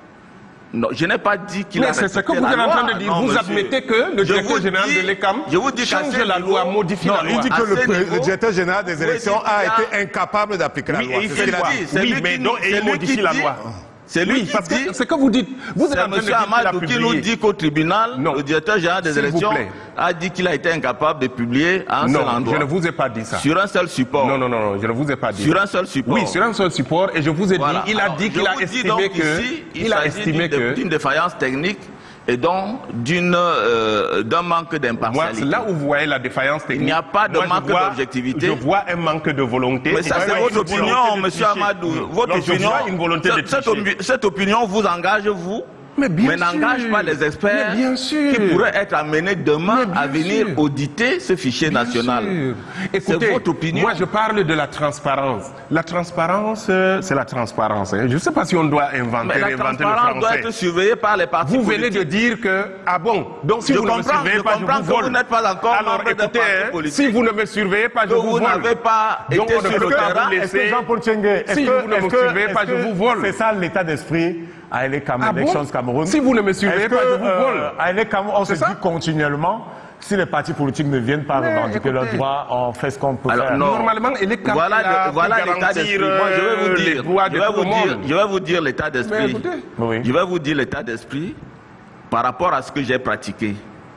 Non, je n'ai pas dit qu'il Mais a c'est ce que respecté vous la êtes en loi. train de dire. Non, Vous monsieur. admettez que le Je directeur vous général dis- de l'E C A M je vous dis qu'à change ce la niveau- loi, modifie Non, la il loi. dit que À le, ce pré- niveau- le directeur général des Oui, élections il a y a- été incapable d'appliquer la Oui, loi. et il C'est fait ce qu'il a quoi? dit. C'est Oui, lui mais qui donc, nous- et il c'est lui modifie qui la dit- loi. C'est lui Oui, qui parce dit. que ce que vous dites, vous êtes C'est en train de M. dire qu'il a Amadou qui nous publié. dit qu'au tribunal, Non. le directeur général des S'il vous élections plaît. a dit qu'il a été incapable de publier à un seul Non, endroit. je ne vous ai pas dit ça. Sur un seul support. Non, non, non, non, je ne vous ai pas dit Sur ça. un seul support. Oui, sur un seul support, et je vous ai Voilà. dit, il a Alors, dit je qu'il a vous dis estimé donc que, ici, il il a s'agit estimé d'une- que, d'une défaillance technique et donc d'une euh, d'un manque moi, d'impartialité. c'est là où vous voyez la défaillance technique. Il n'y a pas de Moi, je manque vois- d'objectivité. Je vois un manque de volonté. Mais ça, Et c'est moi, votre une volonté opinion, de monsieur tricher. Amadou. Mm. Votre Donc, je opinion, vois une volonté de cette, cette tricher. opi- cette opinion vous engage, vous, Mais bien n'engage sûr. pas les experts Mais bien sûr. qui pourraient être amenés demain Mais bien à venir sûr. auditer ce fichier Bien national. sûr. C'est Écoutez, votre opinion. moi je parle de la transparence. La transparence, euh, c'est la transparence. hein. Je ne sais pas si on doit inventer, Mais la réinventer le transparence doit français. être surveillée par les partis Vous venez politiques. de dire que, ah bon, donc si Je vous ne me comprends- surveillez je pas, je comprends vous que vole. vous n'êtes pas encore Alors membre d'un écoutez, parti hein, politique. si vous ne me surveillez pas, je Que vous vous vole. n'avez pas Donc été on ne sur peut le pas terrain. vous Est-ce laisser. que Jean-Paul Tchengue, est-ce Si que, vous ne est-ce me que- surveillez est-ce pas, je que vous vole. C'est ça l'état d'esprit à Eleka Ah bon? Elections Cameroun. Si vous ne me surveillez Est-ce que, pas, je vous euh, vole. à Eleka, on se C'est ça? dit continuellement, si les partis politiques ne viennent pas Mais revendiquer leurs écoutez. droits, on fait ce qu'on peut Alors, faire. non. Normalement, elle est capable Voilà, là le- voilà pour l'état garantir, d'esprit. Moi, je vais vous euh, les dire, droits je de vais tout vous le dire, monde. je vais vous dire l'état Mais d'esprit. écoutez. Oui. Je vais vous dire l'état d'esprit par rapport à ce que j'ai pratiqué.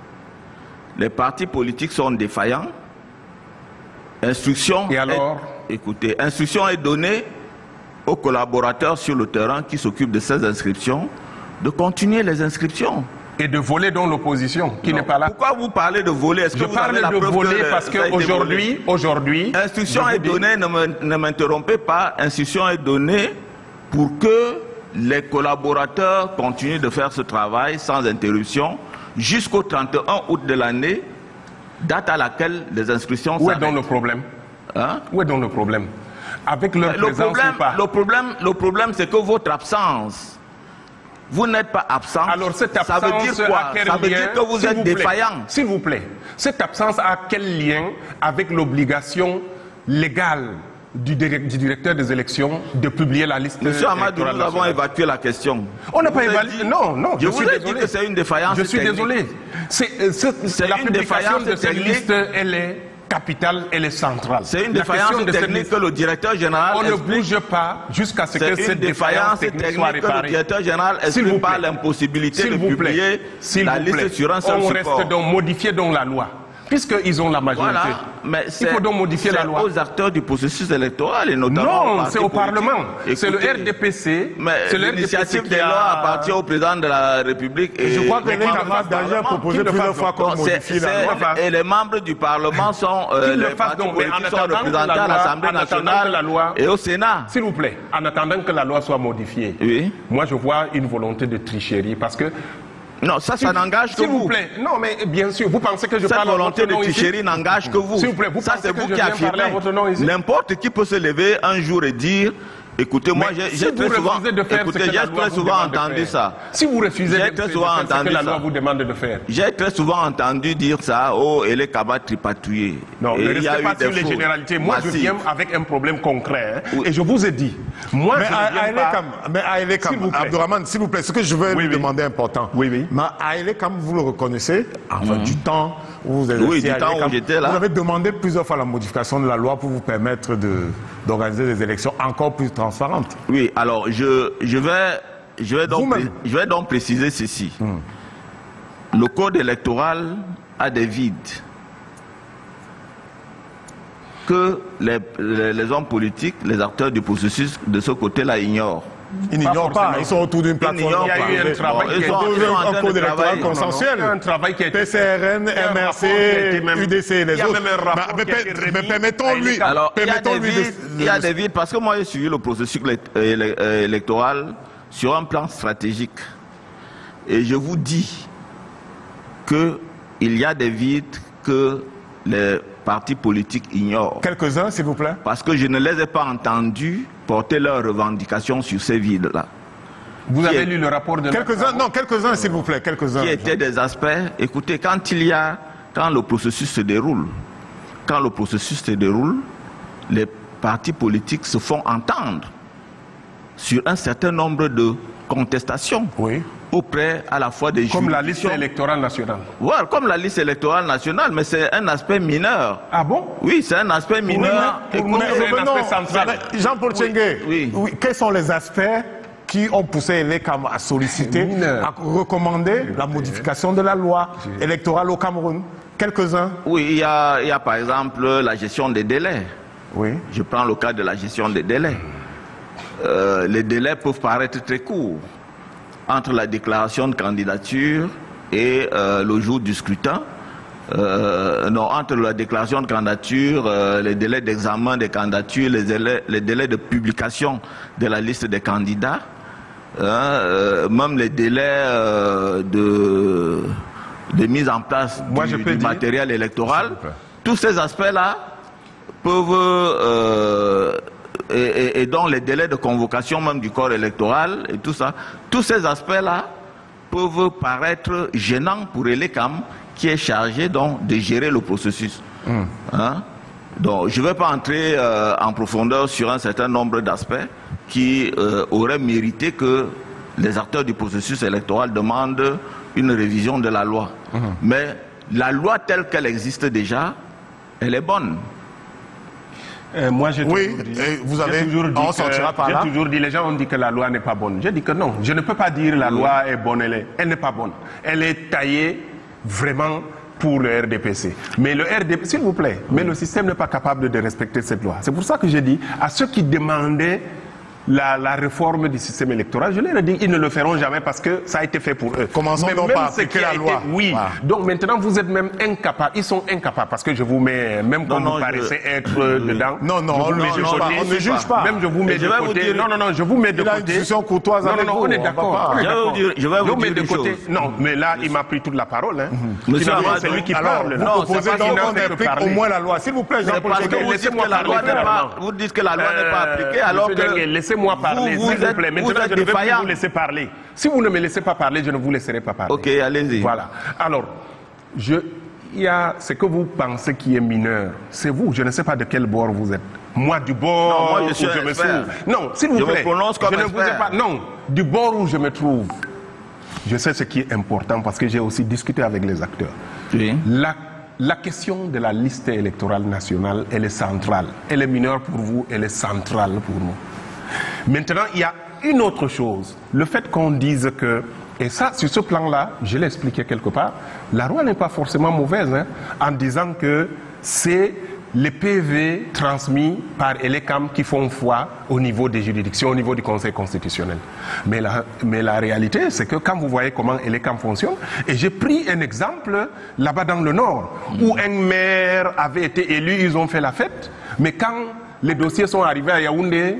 Les partis politiques sont défaillants. Instruction. Et alors? est, écoutez, instruction est donnée aux collaborateurs sur le terrain qui s'occupent de ces inscriptions de continuer les inscriptions. Et de voler dans l'opposition, qui Non. n'est pas là. Pourquoi vous parlez de voler? Est-ce que Je vous parle avez la de preuve voler que parce ça a été volé? qu'aujourd'hui, aujourd'hui, Instruction je vous est dis- donnée, ne me- ne m'interrompez pas, instruction est donnée pour que les collaborateurs continuent de faire ce travail sans interruption jusqu'au trente et un août de l'année, date à laquelle les inscriptions Où est s'arrêtent. donc le problème? Hein? Où est donc le problème? Avec leur Le présence problème, ou pas? le problème, le problème, c'est que votre absence, vous n'êtes pas absent. Alors cette absence ça veut dire quoi? a quel Ça veut lien, dire que vous s'il êtes vous plaît, défaillant. S'il vous plaît, cette absence a quel lien avec l'obligation légale du, direct- du directeur des élections de publier la liste Monsieur Amadou, électorale nous avons nationale? évacué la question. On n'a Je pas vous ai évalué. dit- Non, non, Je, je vous suis ai désolé. dit que c'est une défaillance Je suis technique. désolé. C'est, euh, c'est- C'est la une publication défaillance de cette technique. liste, elle est capitale, elle est centrale. C'est une La défaillance question de cette technique liste, que le directeur général on ne explique. bouge pas jusqu'à ce que C'est cette une défaillance technique technique soit que le réparée. directeur général S'il vous explique par plaît. l'impossibilité S'il de vous plaît. publier S'il la vous liste plaît. sur un seul On support. reste donc modifier donc la loi, puisqu'ils ont la majorité. Voilà, mais Il c'est faut donc modifier la c'est loi. aux acteurs du processus électoral et notamment aux Non, partis c'est au politiques. Parlement. C'est le Écoutez, R D P C. Mais C'est le R D P C l'initiative qui des a- lois appartient au président de la République. Et Je crois que les les membres camarades du d'Alger Parlement. proposé Qu'il le plusieurs fasse fois donc. qu'on Non, c'est- modifie la c'est- loi. et les membres du Parlement sont euh, Qu'il le les fasse partis donc, mais en politiques sont attendant que représentés la à loi- l'Assemblée en attendant que nationale la loi- et au Sénat. S'il vous plaît, en attendant que la loi soit modifiée, Oui. moi je vois une volonté de tricherie parce que. Non, ça, ça n'engage que S'il vous vous. plaît, non mais bien sûr, vous pensez que je Cette parle à volonté votre de nom ici? tricherie n'engage que vous. S'il vous plaît, vous ça, pensez c'est que vous je qui viens parler à affirmez. votre nom ici? N'importe qui peut se lever un jour et dire Écoutez, moi, j'ai si très souvent, de faire écoutez, ce que j'ai la loi très vous souvent demande de entendu faire. ça. Si vous refusez J'ai de, très de souvent faire ce entendu que la ça. loi vous demande de faire. J'ai très souvent entendu dire ça, oh, elle est capable de tripatouiller. Non, Et ne il y a restez eu pas des sur les fautes généralités. Moi, je massives. viens avec un problème concret. Hein, Oui. Et je vous ai dit, moi, Mais je à, ne viens à pas... Elekam, mais à Elekam, S'il vous plaît. Abdourahmane, s'il vous plaît, ce que je veux Oui, lui oui. demander est important. Oui, oui. Mais à Elekam, vous le reconnaissez, enfin, du temps où vous êtes Oui, resté du à temps où Elekam, j'étais là. vous avez demandé plusieurs fois la modification de la loi pour vous permettre de, d'organiser des élections encore plus transparentes. Oui, alors je, je, vais, je, vais, donc, Vous-même. pré- je vais donc préciser ceci. Le code électoral a des vides que les, les, les hommes politiques, les acteurs du processus de ce côté-là ignorent. Ils n'ignorent pas, forcément. ils sont autour d'une plateforme. n'ignorent Il y a eu un travail Bon, qui ils a sont- été ils sont en train un de code électoral travailler. consensuel. Il y a un travail qui a été P C R N, Il y a un M R rapport qui a été C, même- U D C et les il y a autres. même un rapport Mais- qui a mais- été mais remis permettons-lui, à Alors, il y a des permettons-lui de- vides, il y a des vides parce que moi j'ai suivi le processus élec- élec- euh, électoral sur un plan stratégique. Et je vous dis qu'il y a des vides que les partis politiques ignorent. Quelques-uns, s'il vous plaît. Parce que je ne les ai pas entendus porter leurs revendications sur ces vides-là. Vous Qui avez est- lu le rapport de... Quelques-uns, non, quelques-uns, s'il vous plaît, quelques-uns. Qui étaient des aspects, écoutez, quand il y a, quand le processus se déroule, quand le processus se déroule, les partis politiques se font entendre sur un certain nombre de contestations Oui. auprès à la fois des Comme la liste juridictions. électorale nationale. Voilà, comme la liste électorale nationale, mais c'est un aspect mineur. Ah bon? Oui, c'est un aspect mineur. pour Et nous, comme- c'est un revenons, aspect central. mais Jean-Paul Tchengue, oui. oui, quels sont les aspects qui ont poussé Elekam à solliciter, Mineur. à recommander la modification de la loi électorale au Cameroun? Quelques-uns. Oui, il y, a, il y a par exemple la gestion des délais. Oui. Je prends le cas de la gestion des délais. Euh, les délais peuvent paraître très courts entre la déclaration de candidature et euh, le jour du scrutin. Euh, non, entre la déclaration de candidature, euh, les délais d'examen des candidatures, les délais, les délais de publication de la liste des candidats, hein, euh, même les délais euh, de, de mise en place Moi, du, je peux du dire- matériel électoral. S'il vous plaît. Tous ces aspects-là peuvent, euh, et, et- et donc les délais de convocation même du corps électoral et tout ça, tous ces aspects-là peuvent paraître gênants pour Elekam qui est chargé donc de gérer le processus. Hein? Donc je ne vais pas entrer euh, en profondeur sur un certain nombre d'aspects qui euh, auraient mérité que les acteurs du processus électoral demandent une révision de la loi. Mais la loi telle qu'elle existe déjà, elle est bonne. Euh, moi, j'ai Oui, toujours dit, et vous j'ai avez- toujours dit on que- sortira par j'ai là. toujours dit, les gens ont dit que la loi n'est pas bonne. J'ai dit que non, je ne peux pas dire la loi est bonne, elle est, elle n'est pas bonne. Elle est taillée vraiment pour le R D P C. Mais le R D P C, s'il vous plaît, mais le système n'est pas capable de respecter cette loi. C'est pour ça que j'ai dit à ceux qui demandaient la, la réforme du système électoral, je leur ai dit, ils ne le feront jamais parce que ça a été fait pour eux. Commençons Mais donc même par ce appliquer qui a la été- loi. Oui. Voilà. Donc maintenant, vous êtes même incapables. Ils sont incapables parce que je vous mets, même quand non, vous je- paraissez être euh, dedans. Non, non, je on vous ne mets juge de pas, côté. on ne juge pas. Même je vous mets Et je de vais vous côté. dire- Non, non, non, je vous mets de Il a une côté. discussion courtoise non, avec non, non, vous, on est on va d'accord. pas- on est Je vais vous d'accord. dire- je vais vous Je dire mets de une côté. chose. Non, mais là, il m'a pris toute la parole. Hein. Monsieur Finalement, Amadou, c'est lui qui Alors, parle. vous là. proposez C'est pas donc qu'il n'a qu'on fait que applique parler. au moins la loi. S'il vous plaît, C'est Jean-Paul parce que Tchengue, vous dites laissez-moi que la loi parler, n'est pas, frère. vous dites que la loi n'est pas Euh, appliquée, alors Monsieur Dengue, que laissez-moi parler, vous, s'il vous vous êtes, plaît. vous Maintenant, êtes je ne vais plus défaillant. vous laisser parler. Si vous ne me laissez pas parler, je ne vous laisserai pas parler. Ok, allez-y. Voilà. Alors, je, il y a ce que vous pensez qui est mineur. C'est vous. Je ne sais pas de quel bord vous êtes. Moi, du bord Non, moi, je suis où un je me expert. trouve. Non, s'il vous Je me plaît. prononce comme je ne vous ai expert. pas. Non, du bord où je me trouve. Je sais ce qui est important parce que j'ai aussi discuté avec les acteurs. Oui. La, la question de la liste électorale nationale, elle est centrale. Elle est mineure pour vous, elle est centrale pour nous. Maintenant, il y a une autre chose. Le fait qu'on dise que, et ça, sur ce plan-là, je l'ai expliqué quelque part, la loi n'est pas forcément mauvaise, hein, en disant que c'est les P V transmis par Elekam qui font foi au niveau des juridictions, au niveau du Conseil constitutionnel. Mais la, mais la réalité, c'est que quand vous voyez comment Elekam fonctionne, et j'ai pris un exemple là-bas dans le Nord, où un maire avait été élu, ils ont fait la fête, mais quand les dossiers sont arrivés à Yaoundé,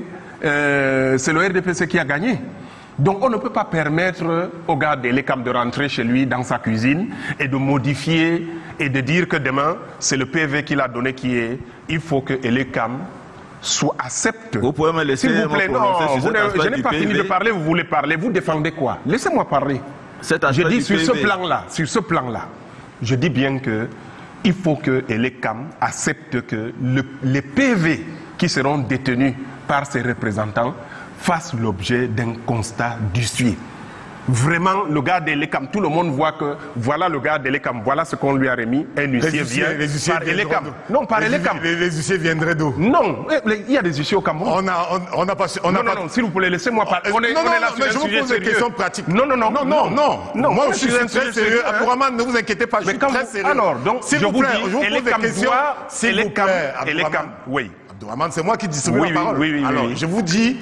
euh, c'est le R D P C qui a gagné. Donc on ne peut pas permettre au gars d'Elekam de rentrer chez lui dans sa cuisine et de modifier et de dire que demain c'est le P V qu'il a donné qui est, il faut que Elekam soit accepte. Vous pouvez me laisser S'il vous plaît, non, vous ne, je n'ai pas P V. fini de parler, vous voulez parler, vous défendez quoi? Laissez-moi parler. Je dis sur ce plan-là, sur ce plan-là, je dis bien que il faut que Elekam accepte que le, les P V qui seront détenus par ses représentants fassent l'objet d'un constat d'huissier. Vraiment, le gars d'Elekam, tout le monde voit que voilà le gars d'Elekam, voilà ce qu'on lui a remis. Un huissier vient les huissiers par Elekam. Non, par Elekam. Les, les huissiers viendraient d'où? Non, il y a des huissiers au Cameroun. On a, on, on a pas. On non, a non, pas... non, s'il vous plaît, laissez-moi parler. On est, non, on est là non, sur mais un je vous sujet pose des sérieux. questions pratiques. Non, non, non, non, non, non. non Moi, je suis un très sérieux. Hein? Abdourahmane, ne vous inquiétez pas, je mais suis quand très vous... sérieux. Alors, donc, s'il je vous vous plaît, dis, je vous pose des questions. S'il vous plaît, Elekam, oui. Abdourahmane, c'est moi qui distribue oui, la parole. Oui, oui, Alors, oui. je vous dis,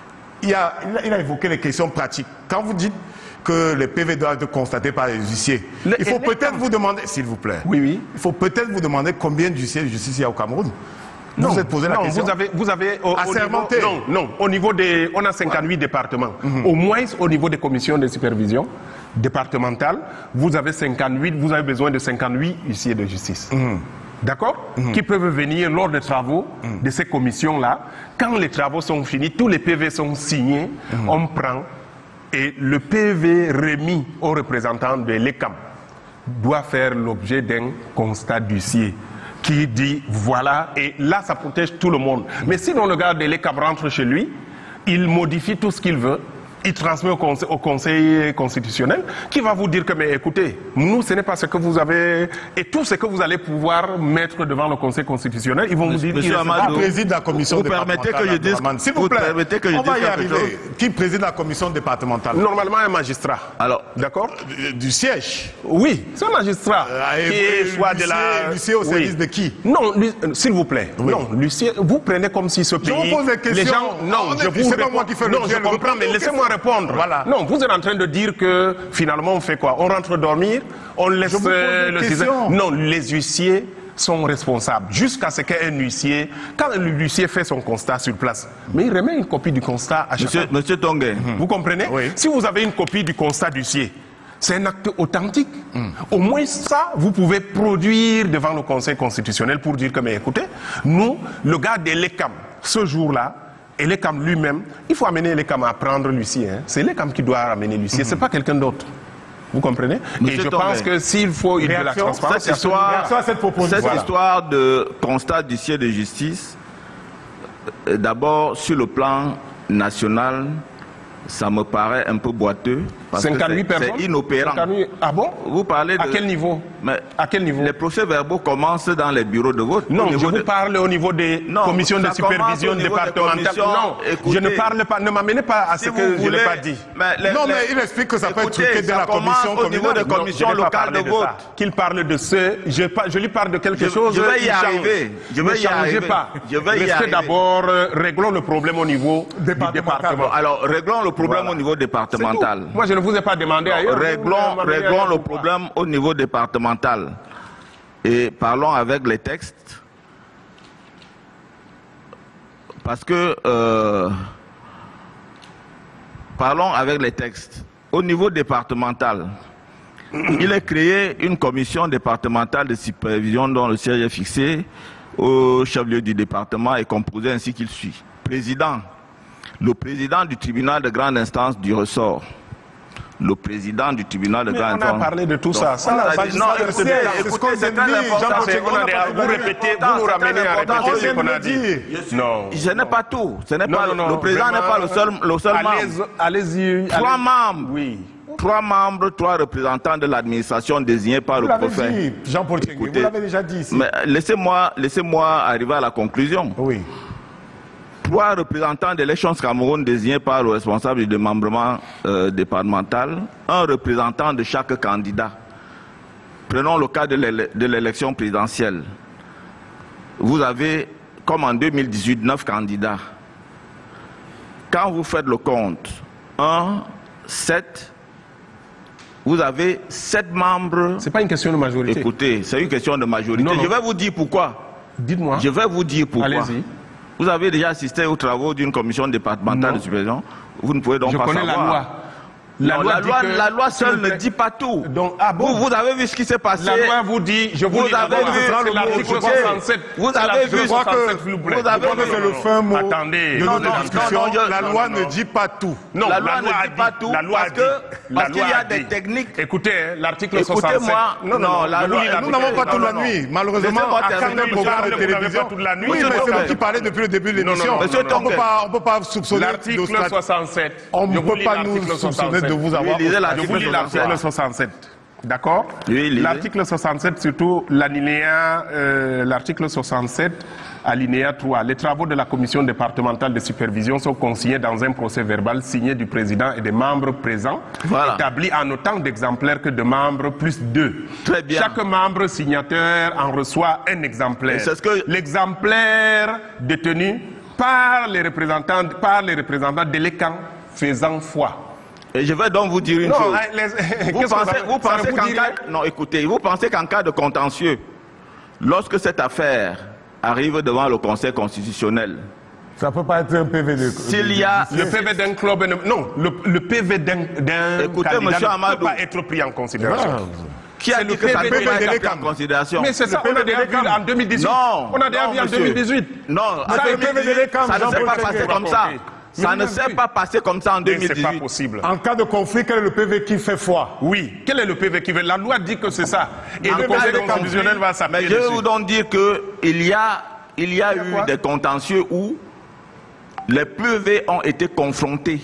il a, il a évoqué les questions pratiques. Quand vous dites que les P V doivent être constatés par les huissiers, le, il faut peut-être vous demander, s'il vous plaît, oui, oui. il faut peut-être vous demander combien d'huissiers de justice il y a au Cameroun. Non, vous vous êtes posé la non, question. vous avez, vous avez au, au niveau, non, non, au niveau des, on a cinquante-huit voilà. départements. Mm-hmm. Au moins au niveau des commissions de supervision départementales, vous avez cinquante-huit, vous avez besoin de cinquante-huit huissiers de justice. Mm-hmm. D'accord? Mm-hmm. Qui peuvent venir lors des travaux mm-hmm. de ces commissions-là. Quand les travaux sont finis, tous les P V sont signés, mm-hmm. on prend et le P V remis aux représentants de l'E C A M doit faire l'objet d'un constat d'huissier qui dit voilà, et là ça protège tout le monde. Mais sinon le gars de l'E C A M rentre chez lui, il modifie tout ce qu'il veut, il transmet au conseil, au conseil constitutionnel qui va vous dire que mais écoutez, nous ce n'est pas ce que vous avez, et tout ce que vous allez pouvoir mettre devant le conseil constitutionnel, ils vont Monsieur, vous dire Monsieur Amadou, qui préside la commission vous départementale. Permettez que je dise, s'il vous plaît, que je on va y dise arriver. Chose. Qui préside la commission départementale? Normalement un magistrat. Alors, d'accord? Du, du siège. Oui, c'est un magistrat. Euh, qui est soit de la. L'huissier au service oui. de qui? Non, s'il vous plaît. Oui. Non, l'huissier, vous prenez comme si ce pays. Je vous pose des questions. Les gens, non, je vous c'est réponds. pas moi qui fais le Non, je comprends, mais laissez-moi répondre. Voilà. Non, vous êtes en train de dire que finalement on fait quoi? On rentre dormir, on laisse euh, le système. Non, les huissiers sont responsables jusqu'à ce qu'un huissier, quand l'huissier fait son constat sur place, mais il remet une copie du constat à chacun. Monsieur, Monsieur Tongue, mmh. vous comprenez? Oui. Si vous avez une copie du constat d'huissier, c'est un acte authentique. Mmh. Au moins ça, vous pouvez produire devant le Conseil constitutionnel pour dire que, mais écoutez, nous, le gars de l'E C A M, ce jour-là, et l'E C A M lui-même, il faut amener l'E C A M à prendre l'huissier. Hein. C'est l'E C A M qui doit amener l'huissier, mmh. c'est pas quelqu'un d'autre. Vous comprenez? Monsieur Et je Tongue, pense que s'il faut une de la transparence, cette histoire, cette, cette voilà. histoire de constat d'huissier de justice, d'abord sur le plan national, ça me paraît un peu boiteux. Parce cinquante-huit que personnes. C'est inopérant. cinquante-huit Ah bon? Vous parlez de... À quel niveau? Mais à quel niveau? Les procès-verbaux commencent dans les bureaux de vote. Non, je vous de... parle au niveau des non, commissions de supervision départementale. Non, écoutez, je ne parle pas, ne m'amenez pas à si ce que voulez, je n'ai pas dit. Mais les, non, les... mais il explique que ça écoutez, peut être truqué de la commission au niveau des commissions locales de, de vote. Qu'il parle de ce, je, je lui parle de quelque je, chose. Je vais y arriver. Je vais y arriver. pas. Je vais y Restez arriver. d'abord, euh, réglons le problème au niveau départemental. Alors, réglons le problème voilà. au niveau départemental. Moi, je ne vous ai pas demandé ailleurs. Réglons, réglons le problème au niveau départemental. Et parlons avec les textes. Parce que... Euh, parlons avec les textes. Au niveau départemental, il est créé une commission départementale de supervision dont le siège est fixé au chef-lieu du département et composé ainsi qu'il suit. Président, le président du tribunal de grande instance du ressort. Le président du tribunal de grande instance. On a parlé de tout ça. Ça, ça dit, non, écoutez, écoutez, c'est très important. Vous répétez, vous nous ramenez à répéter ce qu'on a dit. Non. Ce n'est pas tout. Ce n'est pas le président n'est pas le seul, le seul membre. Allez-y. Trois membres. Oui. Trois membres, trois représentants de l'administration désignés par vous le préfet. Vous l'avez dit, Jean-Paul Tchengue, vous l'avez déjà dit ici. Mais laissez-moi, laissez-moi arriver à la conclusion. Oui. Trois représentants d'élections Cameroun désignés par le responsable du démembrement euh, départemental, un représentant de chaque candidat. Prenons le cas de l'élection présidentielle. Vous avez, comme en deux mille dix-huit, neuf candidats. Quand vous faites le compte, un, sept, vous avez sept membres. C'est pas une question de majorité. Écoutez, c'est une question de majorité. Non, non. Je vais vous dire pourquoi. Dites-moi. Je vais vous dire pourquoi. Allez-y. Vous avez déjà assisté aux travaux d'une commission départementale non. de supervision. Vous ne pouvez donc je pas connais savoir. La loi. La non, loi, la, dit loi, que, la loi seule ne dit pas tout. Donc, ah bon? vous, vous avez vu ce qui s'est passé. La loi vous dit, je vous, vous lis la avez loi. vu C'est l'article soixante-sept. Vous avez vu soixante-sept, s'il vous plaît. Vous avez vu c'est le fin mot Attendez. de Non, notre non, discussion. non, non, je- La non, loi non, ne non. dit pas tout. Non, la loi la ne loi dit a pas dit, tout la loi parce a que dit, la parce qu'il loi y a a des dit. techniques. Écoutez, hein, l'article soixante-sept. Écoutez-moi, Non, non, non, non, la je vous loi- lis l'article. Nous n'avons pas Non, toute non, la non. nuit. Malheureusement, Laissez-moi à terminer, certains monsieur programmes Charles, de vous n'avez télévision. pas toute la nuit. Oui, Monsieur mais c'est Tongue. vous qui parlez depuis le début de Non, non, l'émission. non, Monsieur non, non, On ne peut Tongue. pas, on peut pas soupçonner. L'article de strat- soixante-sept. On ne Je vous peut lis pas nous l'article soupçonner de soixante-sept. vous avoir. Oui, lisez Je l'article vous lis l'article soixante-sept. D'accord? Oui, lisez. L'article soixante-sept, surtout l'alinéa, euh, l'article soixante-sept, alinéa trois. Les travaux de la commission départementale de supervision sont consignés dans un procès verbal signé du président et des membres présents, Voilà. établi en autant d'exemplaires que de membres plus deux. Très bien. Chaque membre signateur en reçoit un exemplaire. Et c'est ce que- L'exemplaire détenu par les représentants, par les représentants de l'E C A N faisant foi. Et je vais donc vous dire une Non, chose. hein, les- Vous qu'est-ce que pensez, ça- vous ça pensez vous qu'en dit cas, rien? non, écoutez, vous pensez qu'en cas de contentieux, lorsque cette affaire arrive devant le Conseil constitutionnel, Ça ne peut pas être un P V de. s'il y a, Le P V d'un club, ne- non, le, le P V d'un d'un Écoutez, candidat monsieur ne Amadou. peut pas être pris en considération. qui a c'est dit le que ça P V ne peut de pas être l'E C A pris M. en considération? Mais c'est ça, on a déjà vu en deux mille dix-huit. Non, On a déjà non, vu en monsieur. deux mille dix-huit. Non, en Ça, deux le mille P V de dix-huit, l'E C A M, ça ne Jean-Paul s'est pas Frédéric passé comme ça. raconté. Ça Mais ne vous s'est l'avez pas vu. passé comme ça en deux Et mille c'est pas dix-huit. possible. En cas de conflit, quel est le P V qui fait foi? Oui, quel est le P V qui veut? La loi dit que c'est ça. Et En le cas Conseil de constitutionnel conflit, va Mais s'appuyer je vais dessus. vous donc dire qu'il y a, il y a eu quoi des contentieux où les P V ont été confrontés.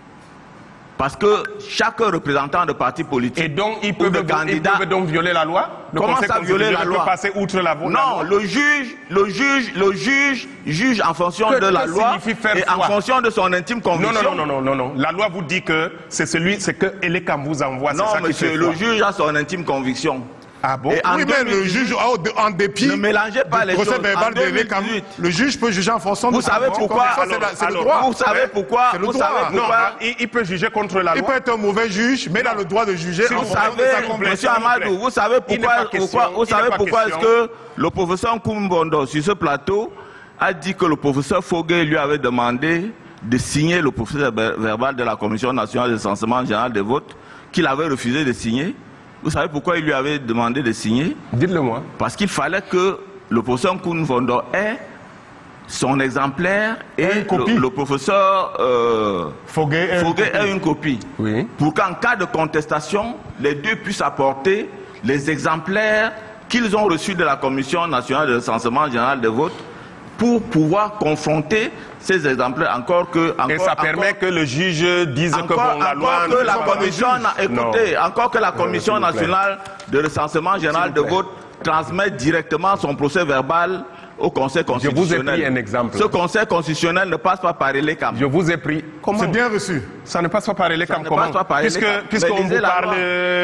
Parce que chaque représentant de parti politique Et donc, ils ou peuvent, de ils candidat... peuvent donc violer la loi? Le Comment Conseil ça, violer la constitutionnel loi? peut passer outre la, la loi? Non, le juge, le juge, le juge juge en fonction Que- de la que loi signifie faire et en foi? fonction de son intime Non, conviction. non, non, non, non, non, non. La loi vous dit que c'est celui, c'est que l'E C A M vous envoie, c'est Non, ça qui monsieur, fait le foi. juge a son intime conviction. Ah bon? Et en Oui, mais le deux mille juge, oh, de- en dépit Ne mélangez pas du les procès choses. verbal En de l'E C A M, deux mille dix-huit. le juge peut juger en fonction Vous de sa savez conviction. pourquoi? Ça, c'est la- c'est le Alors, droit. Vous savez pourquoi? C'est le Vous droit. savez Non, pourquoi? il, il peut juger contre la Il loi. peut être un mauvais juge, mais il a le droit de juger en Vous fonction de savez, sa conviction. monsieur Amadou, vous savez Il n'est pourquoi, pas question, pourquoi, vous il n'est savez pas pourquoi est-ce question. que le professeur Koumbondo, sur ce plateau, a dit que le professeur Foguet lui avait demandé de signer le procès verbal de la Commission nationale de recensement général des votes, qu'il avait refusé de signer. Vous savez pourquoi il lui avait demandé de signer? Dites-le-moi. Parce qu'il fallait que le professeur Koumbondo ait son exemplaire et Une copie. le, le professeur euh, Foguet est une Foguet copie. ait une copie. Oui. Pour qu'en cas de contestation, les deux puissent apporter les exemplaires qu'ils ont reçus de la Commission nationale de recensement général des votes pour pouvoir confronter ces exemplaires encore que... Encore, Et ça encore- permet que le juge dise que encore, bon, la loi... encore que ne la sont pas des commission, juges. na- écoutez, Non. encore que la commission s'il vous plaît. nationale de recensement général S'il de vous plaît. vote transmet directement son procès verbal au Conseil vous ai constitutionnel. pris un exemple. Ce Conseil constitutionnel ne passe pas par l'E C A M. Je vous ai pris... Comment? C'est bien reçu. Ça ne passe pas par l'E C A M, ne comment? passe pas par l'E C A M. Puisque, puisqu'on Mais lisez vous la parle loi.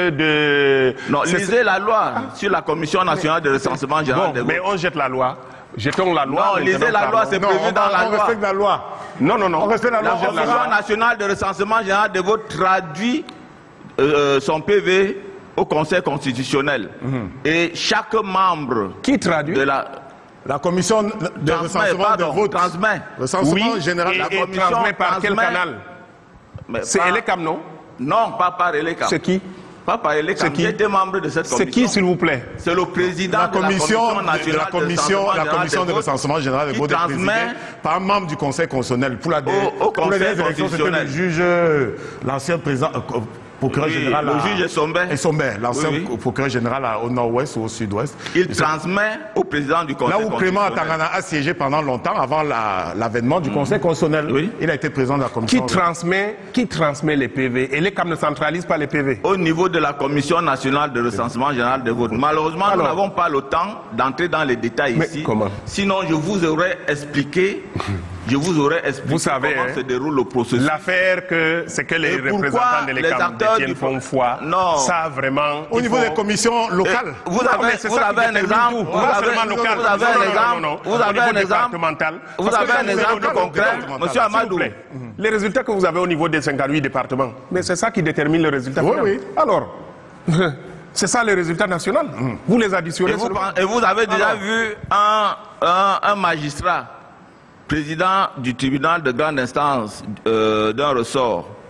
de... Non, c'est- lisez la loi sur la Commission nationale de recensement général Bon, des votes. mais on jette la loi. Jetons la loi. Non, maintenant, lisez la loi, parlons. c'est Non, prévu on, dans va- la on loi. respecte la loi. Non, non, non. On respecte la La loi. on Commission va- nationale de recensement général des votes traduit euh, son P V au Conseil constitutionnel. Et chaque membre Qui traduit? de la... La commission de Transmet, recensement de pardon, vote. transmet. Recensement Oui, général. et, la et commission transmet par quel transmet- canal? Mais C'est pas- l'E C A M, non? Non, pas par l'E C A M. C'est qui? Pas par l'E C A C'est M. qui? J'ai été membre de cette C'est commission. qui, s'il vous plaît? C'est le président La de la commission, commission de, nationale la commission, de la recensement commission général de des votes recensement général des qui votes est transmet présidée par un membre du Conseil constitutionnel. Pour la dé- Au- au pour les Conseil dernières élections, c'était le constitutionnel. juge, euh, l'ancien président, euh, procureur Oui, général. le à- juge Essombe. Essombe, l'ancien Oui, oui. procureur général à- au nord-ouest ou au sud-ouest. Il Et c'est- transmet au président du Conseil Là où Clément constitutionnel. Atangana a siégé pendant longtemps, avant la- l'avènement du Conseil constitutionnel, Oui. il a été président de la Qui commission. transmet, qui transmet les P V? Et l'E C A M ne centralise pas les P V. Au niveau de la Commission nationale de recensement général des votes. Malheureusement, nous Alors. n'avons pas le temps d'entrer dans les détails Mais ici. comment? Sinon, je vous aurais expliqué, je vous aurais expliqué Vous savez, comment hein, se déroule le processus. L'affaire que c'est que les Et pourquoi représentants de l'E C les A M acteurs détiennent du- font foi. Non. Ça, vraiment... Au il niveau faut- des commissions locales. Vous Non, avez, mais c'est vous ça qui avez un détermine exemple, tout. vous Pas avez, seulement local. vous avez Non, un non, exemple, non, non, non. vous Au avez niveau un exemple, départemental. vous Parce que avez quand un vous exemple local, concret, départemental, monsieur s'il vous Amadou. plaît. Les résultats que vous avez au niveau des cinquante-huit départements, mais c'est ça qui détermine le résultat Oui, final. oui. Alors, c'est ça le résultat national. Vous les Et additionnez vous, seulement. pen- et vous avez déjà Alors. vu un, un, un magistrat, président du tribunal de grande instance euh, d'un ressort,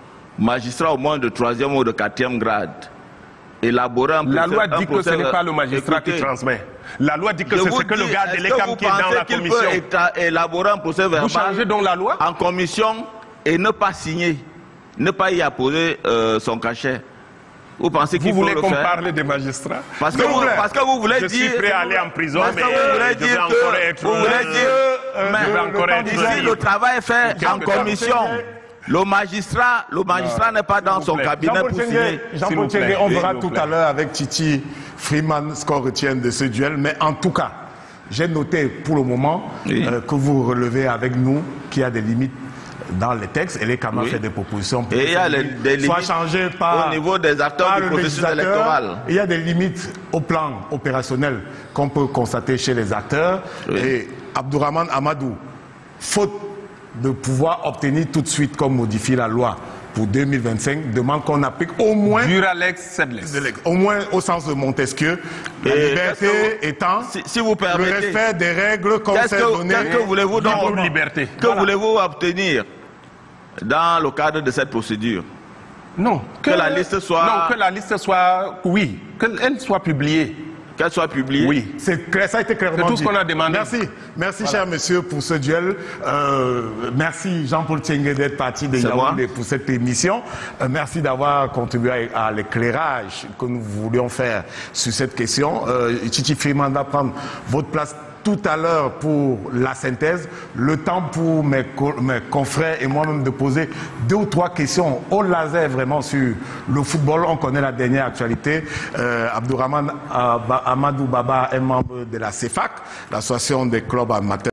magistrat au moins de troisième ou de quatrième grade, élaborer un procès. La loi dit un que ce n'est pas le magistrat Écoutez, qui transmet. La loi dit que je c'est vous ce que le dis, gars de est-ce l'E C A que M qui est dans vous la pensez qu'il commission. peut éta- élaborer un procès verbal Vous changez donc la loi en commission et ne pas signer, ne pas y apposer euh, son cachet? Vous pensez qu'il Vous faut voulez le qu'on faire? parle des magistrats? Parce que, vous, parce que vous voulez je dire... suis prêt à aller en prison, parce mais que vous voulez je vais dire encore que- être... Vous voulez euh, dire... je mais vais encore être ici, libre. le travail est fait Quelque en temps. commission. Le magistrat, le magistrat n'est pas dans son plaît. cabinet pour Jean-Paul signer. Tchengué, S'il Jean-Paul vous plaît, Tchengué, on s'il verra vous tout plaît. à l'heure avec Titi Freeman ce qu'on retient de ce duel. Mais en tout cas, j'ai noté pour le moment Oui. euh, que vous relevez avec nous qu'il y a des limites dans les textes et les Camas Oui. fait des propositions pour Et que il y a ces les- limites des soient limites changées par, au niveau des acteurs par du le processus législateur. électoral. Il y a des limites au plan opérationnel qu'on peut constater chez les acteurs. Oui. Et Abdourahmane Amadou, faute de pouvoir obtenir tout de suite comme modifier la loi pour deux mille vingt-cinq, demande qu'on applique au moins, Duralex, Sedlex. au moins au sens de Montesquieu, la Et liberté qu'est-ce que étant Si, si vous le permettez, respect des règles qu'on qu'est-ce s'est que, données. qu'est-ce que voulez-vous donc Libre liberté. Que voulez-vous obtenir dans le cadre de cette procédure? Non. Que la liste soit- Non, que la liste soit... Oui, qu'elle soit publiée. Qu'elle soit publiée? Oui. C'est clair, ça a été clairement C'est tout ce dit. qu'on a demandé. Merci, merci cher monsieur pour ce duel. Euh, merci Jean-Paul Tchengué d'être parti de C'est Yaoundé moi. pour cette émission. Euh, merci d'avoir contribué à, à l'éclairage que nous voulions faire sur cette question. Euh, Titi Freeman va prendre votre place tout à l'heure pour la synthèse. Le temps pour mes, co- mes confrères et moi-même de poser deux ou trois questions au laser vraiment sur le football. On connaît la dernière actualité. Euh, Abdourahmane Abba- Amadou Baba est membre de la C E F A C, l'association des clubs amateurs.